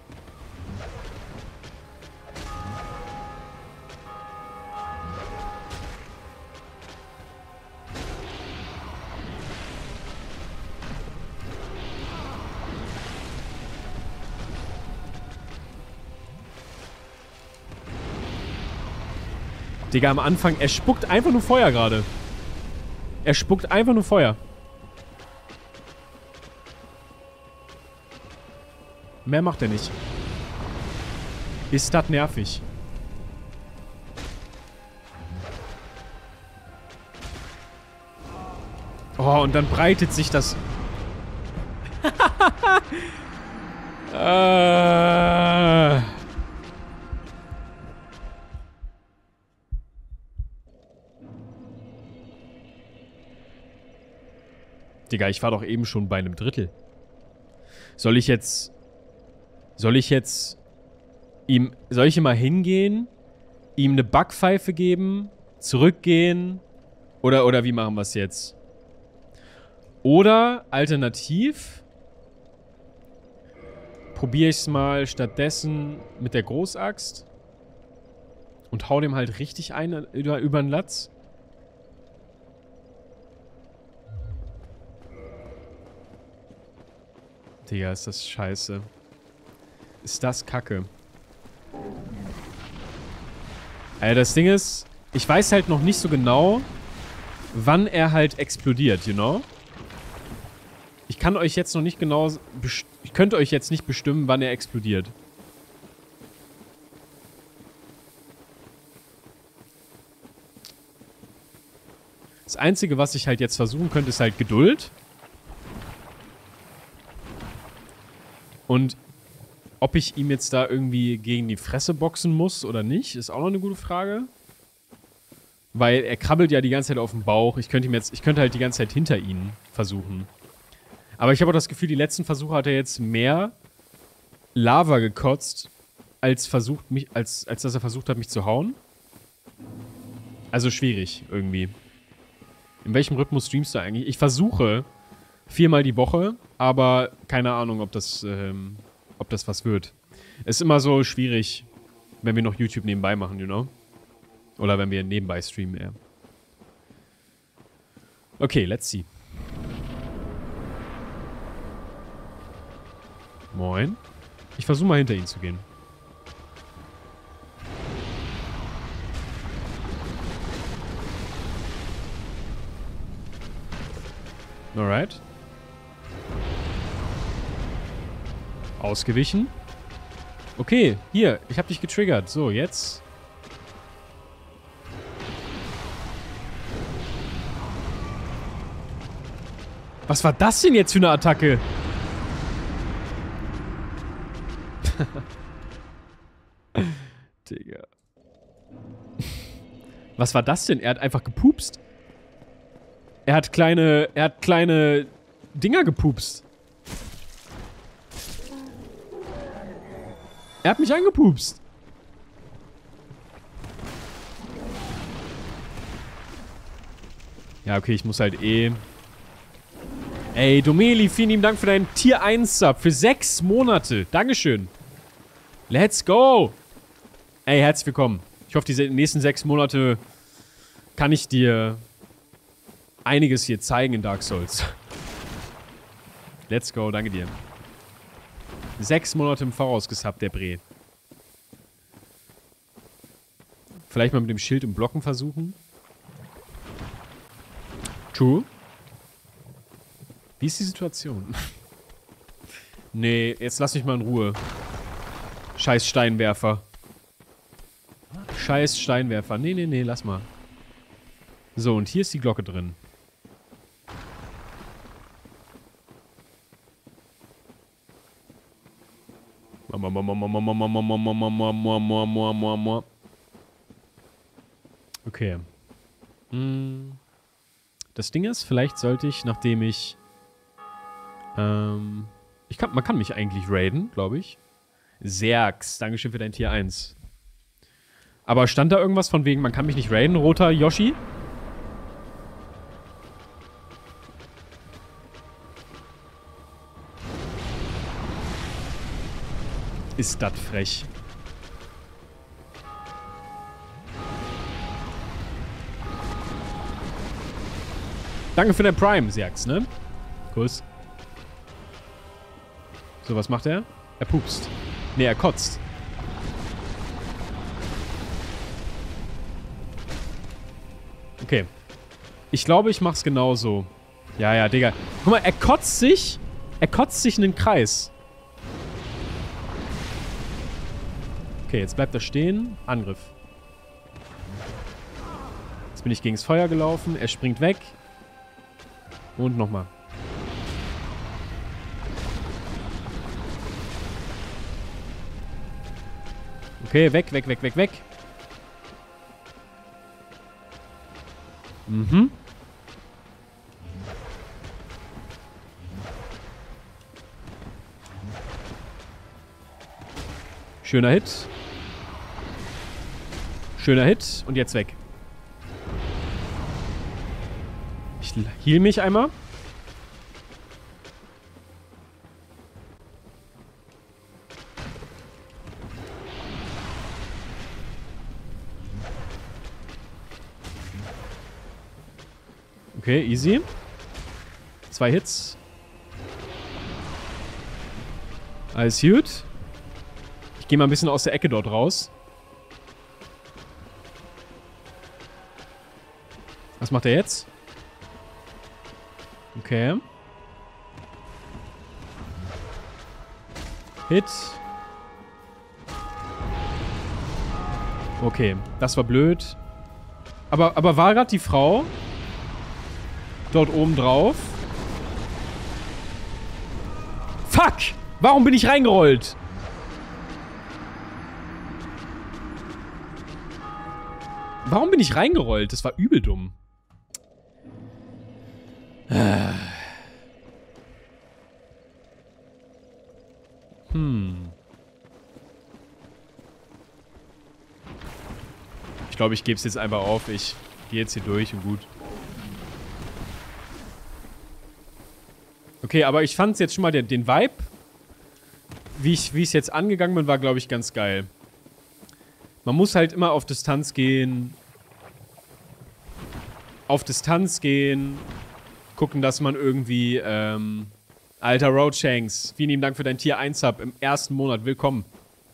Speaker 1: Digga, am Anfang, er spuckt einfach nur Feuer gerade. Er spuckt einfach nur Feuer. Mehr macht er nicht. Ist das nervig. Oh, und dann breitet sich das... Digga, ich war doch eben schon bei einem Drittel. Soll ich hier mal hingehen, ihm eine Backpfeife geben, zurückgehen oder wie machen wir es jetzt? Oder alternativ probiere ich es mal stattdessen mit der Großaxt und hau dem halt richtig einen über den Latz. Digga, ist das scheiße. Ist das kacke. Das Ding ist, ich weiß halt noch nicht so genau, wann er halt explodiert, you know? Ich kann euch jetzt noch nicht genau... Ich könnte euch jetzt nicht bestimmen, wann er explodiert. Das Einzige, was ich halt jetzt versuchen könnte, ist halt Geduld. Und ob ich ihm jetzt da irgendwie gegen die Fresse boxen muss oder nicht, ist auch noch eine gute Frage. Weil er krabbelt ja die ganze Zeit auf dem Bauch. Ich könnte halt die ganze Zeit hinter ihn versuchen. Aber ich habe auch das Gefühl, die letzten Versuche hat er jetzt mehr Lava gekotzt, als dass er versucht hat, mich zu hauen. Also schwierig, irgendwie. In welchem Rhythmus streamst du eigentlich? Ich versuche 4-mal die Woche, aber keine Ahnung, ob das was wird. Ist immer so schwierig, wenn wir noch YouTube nebenbei machen, you know? Oder wenn wir nebenbei streamen, eher. Okay, let's see. Moin. Ich versuche mal hinter ihn zu gehen. Alright. Ausgewichen. Okay, hier. Ich habe dich getriggert. So, jetzt. Was war das denn jetzt für eine Attacke? Digga. Was war das denn? Er hat einfach gepupst. Er hat kleine Dinger gepupst. Er hat mich angepupst. Ja, okay, ich muss halt eh... Ey, Domeli, vielen lieben Dank für deinen Tier 1 Sub für 6 Monate. Dankeschön. Let's go. Ey, herzlich willkommen. Ich hoffe, die nächsten 6 Monate kann ich dir einiges hier zeigen in Dark Souls. Let's go, danke dir. 6 Monate im Voraus gesubbt, der Bre. Vielleicht mal mit dem Schild und Blocken versuchen. True. Wie ist die Situation? Nee, jetzt lass mich mal in Ruhe. Scheiß Steinwerfer. Scheiß Steinwerfer. Nee, nee, nee, lass mal. So, und hier ist die Glocke drin. Okay. Das Ding ist, vielleicht sollte ich, nachdem ich... man kann mich eigentlich raiden, glaube ich. Serx, Dankeschön für dein Tier 1. Aber stand da irgendwas von wegen, man kann mich nicht raiden, roter Yoshi? Ist das frech. Danke für den Prime, Serx, ne? Kuss. So, was macht er? Er pupst. Ne, er kotzt. Okay. Ich glaube, ich mach's genauso. Ja, ja, Digga. Guck mal, er kotzt sich in den Kreis. Okay, jetzt bleibt er stehen. Angriff. Jetzt bin ich gegen das Feuer gelaufen. Er springt weg. Und nochmal. Okay, weg, weg, weg, weg, weg. Mhm. Schöner Hit. Schöner Hit. Und jetzt weg. Ich heal mich einmal. Okay, easy. 2 Hits. Alles gut. Ich gehe mal ein bisschen aus der Ecke dort raus. Was macht er jetzt? Okay. Hit. Okay, das war blöd. Aber war gerade die Frau dort oben drauf? Fuck! Warum bin ich reingerollt? Warum bin ich reingerollt? Das war übel dumm. Ich glaube, ich gebe es jetzt einfach auf. Ich gehe jetzt hier durch und gut. Okay, aber ich fand jetzt schon mal den Vibe, wie ich es jetzt angegangen bin, war, glaube ich, ganz geil. Man muss halt immer auf Distanz gehen. Gucken, dass man irgendwie, Alter, Roadshanks, vielen lieben Dank für dein Tier 1 Sub im ersten Monat. Willkommen.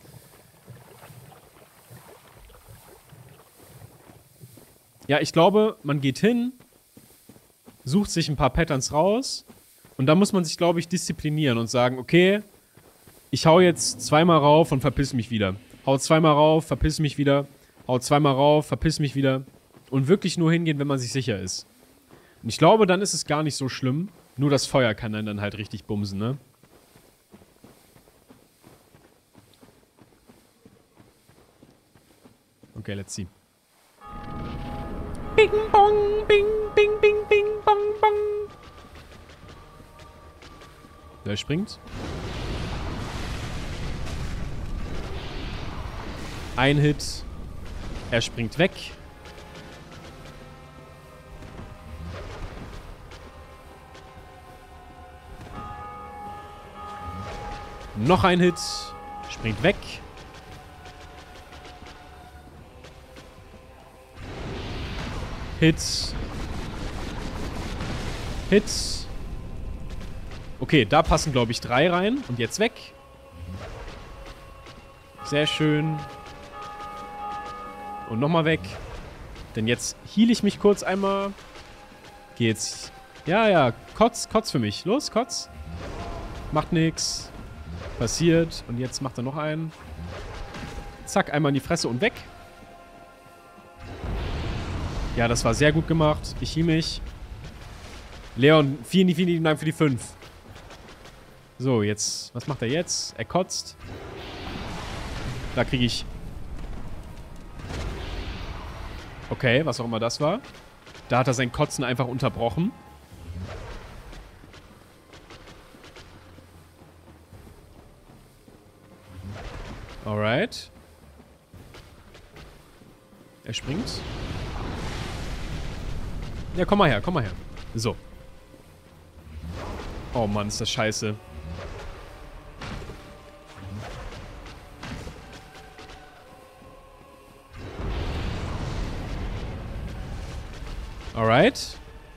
Speaker 1: Ja, ich glaube, man geht hin, sucht sich ein paar Patterns raus und dann muss man sich, glaube ich, disziplinieren und sagen, okay, ich hau jetzt zweimal rauf und verpiss mich wieder. Hau zweimal rauf, verpiss mich wieder. Hau zweimal rauf, verpiss mich wieder. Und wirklich nur hingehen, wenn man sich sicher ist. Und ich glaube, dann ist es gar nicht so schlimm. Nur das Feuer kann dann halt richtig bumsen, ne? Okay, let's see. Bing, bong, bing, bing, bing, bing, bong, bong. Der springt. Ein Hit. Er springt weg. Noch ein Hit. Springt weg. Hit. Hit. Okay, da passen, glaube ich, 3 rein. Und jetzt weg. Sehr schön. Und nochmal weg. Denn jetzt heal ich mich kurz einmal. Geh jetzt. Ja, ja. Kotz für mich. Los, Kotz. Macht nix. Passiert. Und jetzt macht er noch einen. Zack, einmal in die Fresse und weg. Ja, das war sehr gut gemacht. Ich heal mich. Leon, vielen, vielen lieben Dank für die 5. So, jetzt. Was macht er jetzt? Er kotzt. Da kriege ich... Okay, was auch immer das war. Da hat er sein Kotzen einfach unterbrochen. Alright. Er springt. Ja, komm mal her, komm mal her. So. Oh Mann, ist das scheiße. Alright.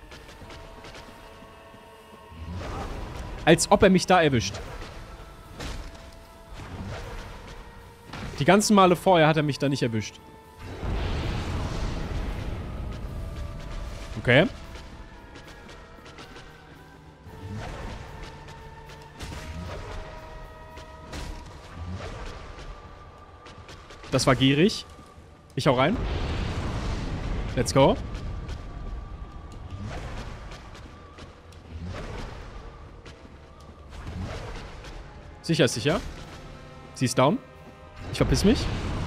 Speaker 1: Als ob er mich da erwischt. Die ganzen Male vorher hat er mich da nicht erwischt. Okay. Das war gierig. Ich hau rein. Let's go. Sicher ist sicher. Sie ist down. Ich verpiss mich.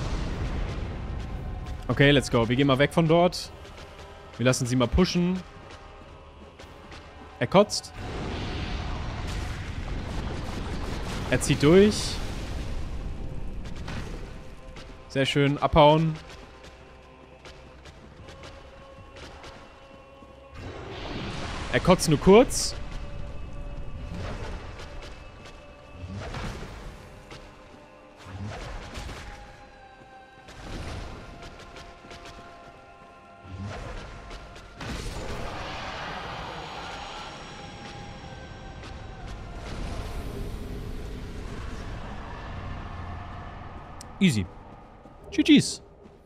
Speaker 1: Okay, let's go. Wir gehen mal weg von dort. Wir lassen sie mal pushen. Er kotzt. Er zieht durch. Sehr schön. Abhauen. Er kotzt nur kurz. Easy. GG's.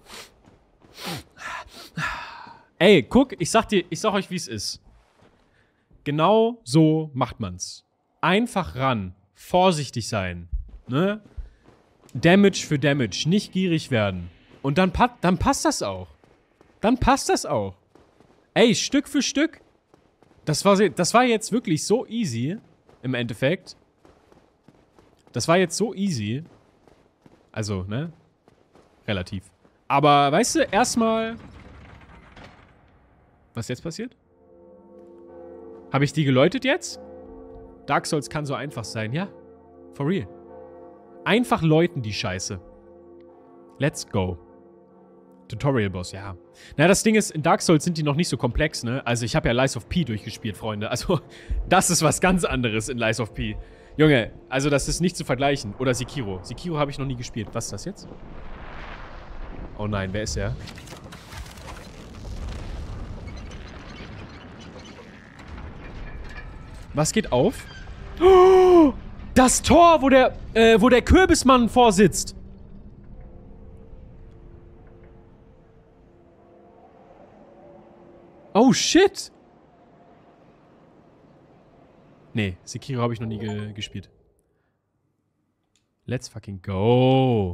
Speaker 1: Ey, guck, ich sag euch, wie es ist. Genau so macht man's. Einfach ran. Vorsichtig sein. Ne? Damage für Damage. Nicht gierig werden. Und dann passt das auch. Dann passt das auch. Ey, Stück für Stück. Das war jetzt wirklich so easy. Im Endeffekt. Das war jetzt so easy. Also, ne? Relativ. Aber, weißt du, erstmal... Was jetzt passiert? Habe ich die geläutet jetzt? Dark Souls kann so einfach sein, ja. For real. Einfach läuten die Scheiße. Let's go. Tutorial-Boss, ja. Na, das Ding ist, in Dark Souls sind die noch nicht so komplex, ne? Also, ich habe ja Lies of P durchgespielt, Freunde. Also, das ist was ganz anderes in Lies of P. Junge, also das ist nicht zu vergleichen. Oder Sekiro. Sekiro habe ich noch nie gespielt. Was ist das jetzt? Oh nein, wer ist er? Was geht auf? Oh, das Tor, wo der Kürbismann vorsitzt. Oh, shit. Nee, Sekiro habe ich noch nie gespielt. Let's fucking go.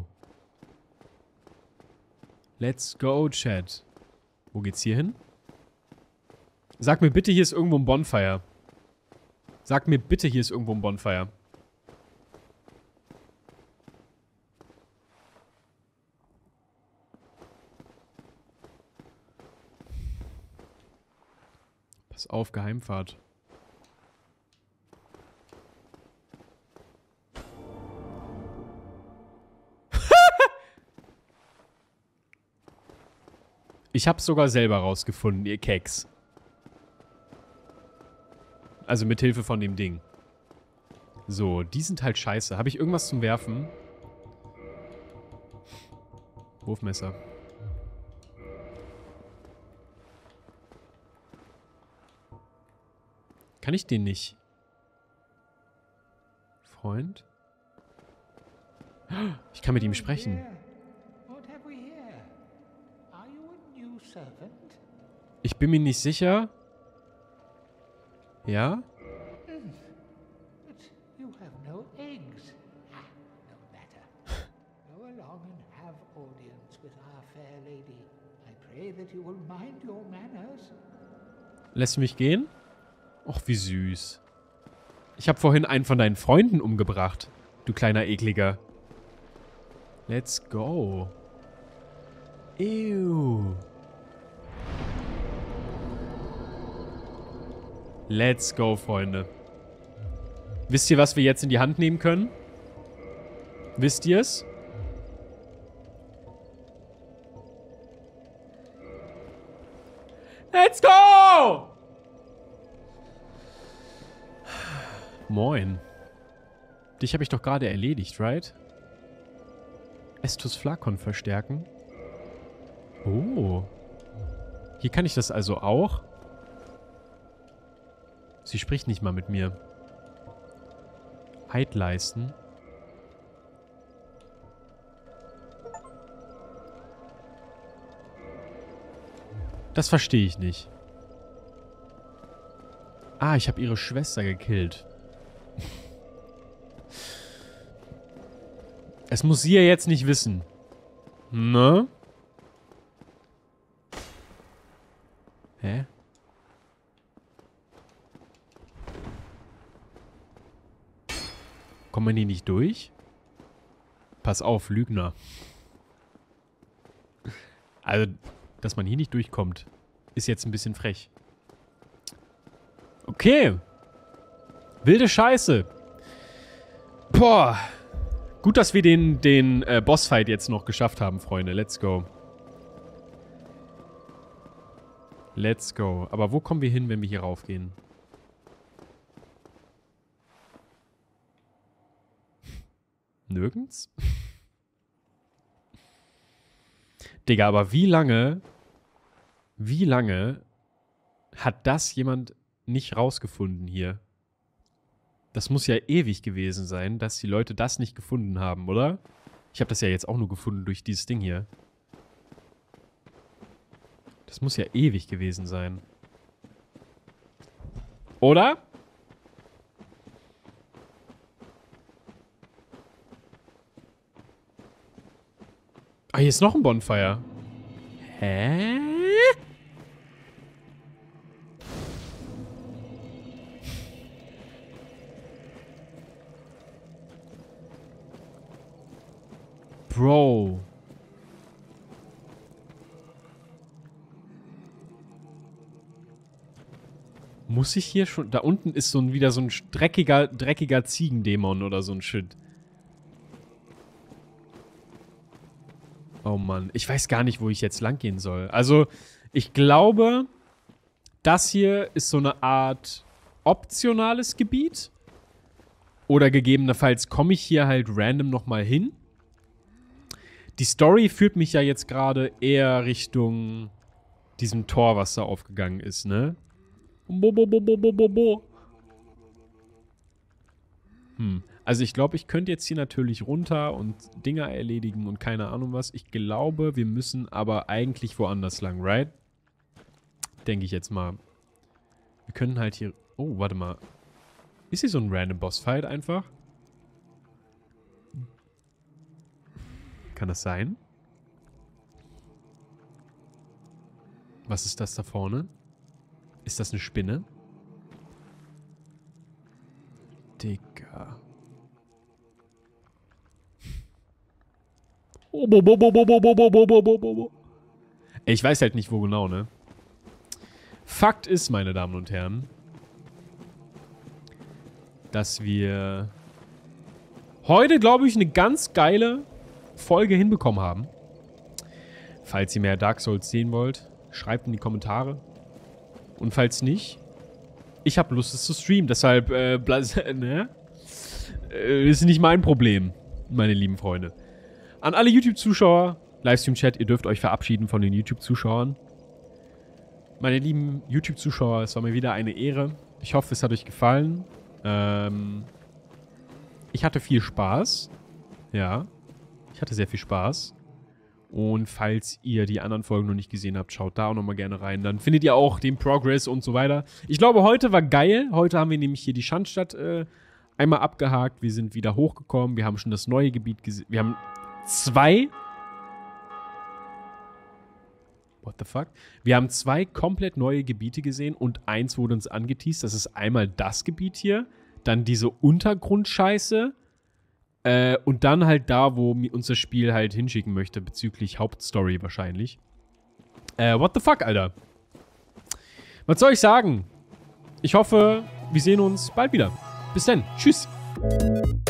Speaker 1: Let's go, Chat. Wo geht's hier hin? Sag mir bitte, hier ist irgendwo ein Bonfire. Sag mir bitte, hier ist irgendwo ein Bonfire. Pass auf, Geheimfahrt. Ich hab's sogar selber rausgefunden, ihr Keks. Also mit Hilfe von dem Ding. So, die sind halt scheiße. Habe ich irgendwas zum Werfen? Wurfmesser. Kann ich den nicht? Freund? Ich kann mit ihm sprechen. Ich bin mir nicht sicher. Ja?
Speaker 6: But you have no eggs. No matter. Go along and have audience with our fair lady. I pray that you will mind your manners.
Speaker 1: Lässt du mich gehen? Och, wie süß. Ich habe vorhin einen von deinen Freunden umgebracht. Du kleiner Ekliger. Let's go. Ew. Let's go, Freunde. Wisst ihr, was wir jetzt in die Hand nehmen können? Wisst ihr es? Let's go! Moin. Dich habe ich doch gerade erledigt, right? Estus Flakon verstärken. Oh. Hier kann ich das also auch. Sie spricht nicht mal mit mir. Eid leisten. Das verstehe ich nicht. Ah, ich habe ihre Schwester gekillt. Es muss sie ja jetzt nicht wissen. Ne? Hä? Kommt man hier nicht durch? Pass auf, Lügner. Also, dass man hier nicht durchkommt, ist jetzt ein bisschen frech. Okay. Wilde Scheiße. Boah. Gut, dass wir den Bossfight jetzt noch geschafft haben, Freunde. Let's go. Let's go. Aber wo kommen wir hin, wenn wir hier raufgehen? Nirgends? Digga, aber wie lange hat das jemand nicht rausgefunden hier? Das muss ja ewig gewesen sein, dass die Leute das nicht gefunden haben, oder? Ich habe das ja jetzt auch nur gefunden durch dieses Ding hier. Das muss ja ewig gewesen sein. Oder? Ah, hier ist noch ein Bonfire. Hä? Bro. Muss ich hier schon... Da unten ist wieder so ein dreckiger Ziegendämon oder so ein Shit. Oh Mann, ich weiß gar nicht, wo ich jetzt lang gehen soll. Also, ich glaube, das hier ist so eine Art optionales Gebiet. Oder gegebenenfalls komme ich hier halt random nochmal hin. Die Story führt mich ja jetzt gerade eher Richtung diesem Tor, was da aufgegangen ist, ne? Also ich glaube, ich könnte jetzt hier natürlich runter und Dinger erledigen und keine Ahnung was. Ich glaube, wir müssen aber eigentlich woanders lang, right? Denke ich jetzt mal. Wir können halt hier... Oh, warte mal. Ist hier so ein random Bossfight einfach? Kann das sein? Was ist das da vorne? Ist das eine Spinne? Digga. Ich weiß halt nicht, wo genau, ne? Fakt ist, meine Damen und Herren, dass wir heute, glaube ich, eine ganz geile Folge hinbekommen haben. Falls ihr mehr Dark Souls sehen wollt, schreibt in die Kommentare. Und falls nicht, ich habe Lust, es zu streamen. Deshalb, ne? Ist nicht mein Problem, meine lieben Freunde. An alle YouTube-Zuschauer, Livestream-Chat, ihr dürft euch verabschieden von den YouTube-Zuschauern. Meine lieben YouTube-Zuschauer, es war mir wieder eine Ehre. Ich hoffe, es hat euch gefallen. Ich hatte viel Spaß. Ja, ich hatte sehr viel Spaß. Und falls ihr die anderen Folgen noch nicht gesehen habt, schaut da auch nochmal gerne rein. Dann findet ihr auch den Progress und so weiter. Ich glaube, heute war geil. Heute haben wir nämlich hier die Schandstadt einmal abgehakt. Wir sind wieder hochgekommen. Wir haben schon das neue Gebiet gesehen. Wir haben 2... What the fuck? Wir haben 2 komplett neue Gebiete gesehen und eins wurde uns angeteased. Das ist einmal das Gebiet hier, dann diese Untergrundscheiße und dann halt da, wo uns das Spiel halt hinschicken möchte, bezüglich Hauptstory wahrscheinlich. What the fuck, Alter? Was soll ich sagen? Ich hoffe, wir sehen uns bald wieder. Bis dann. Tschüss.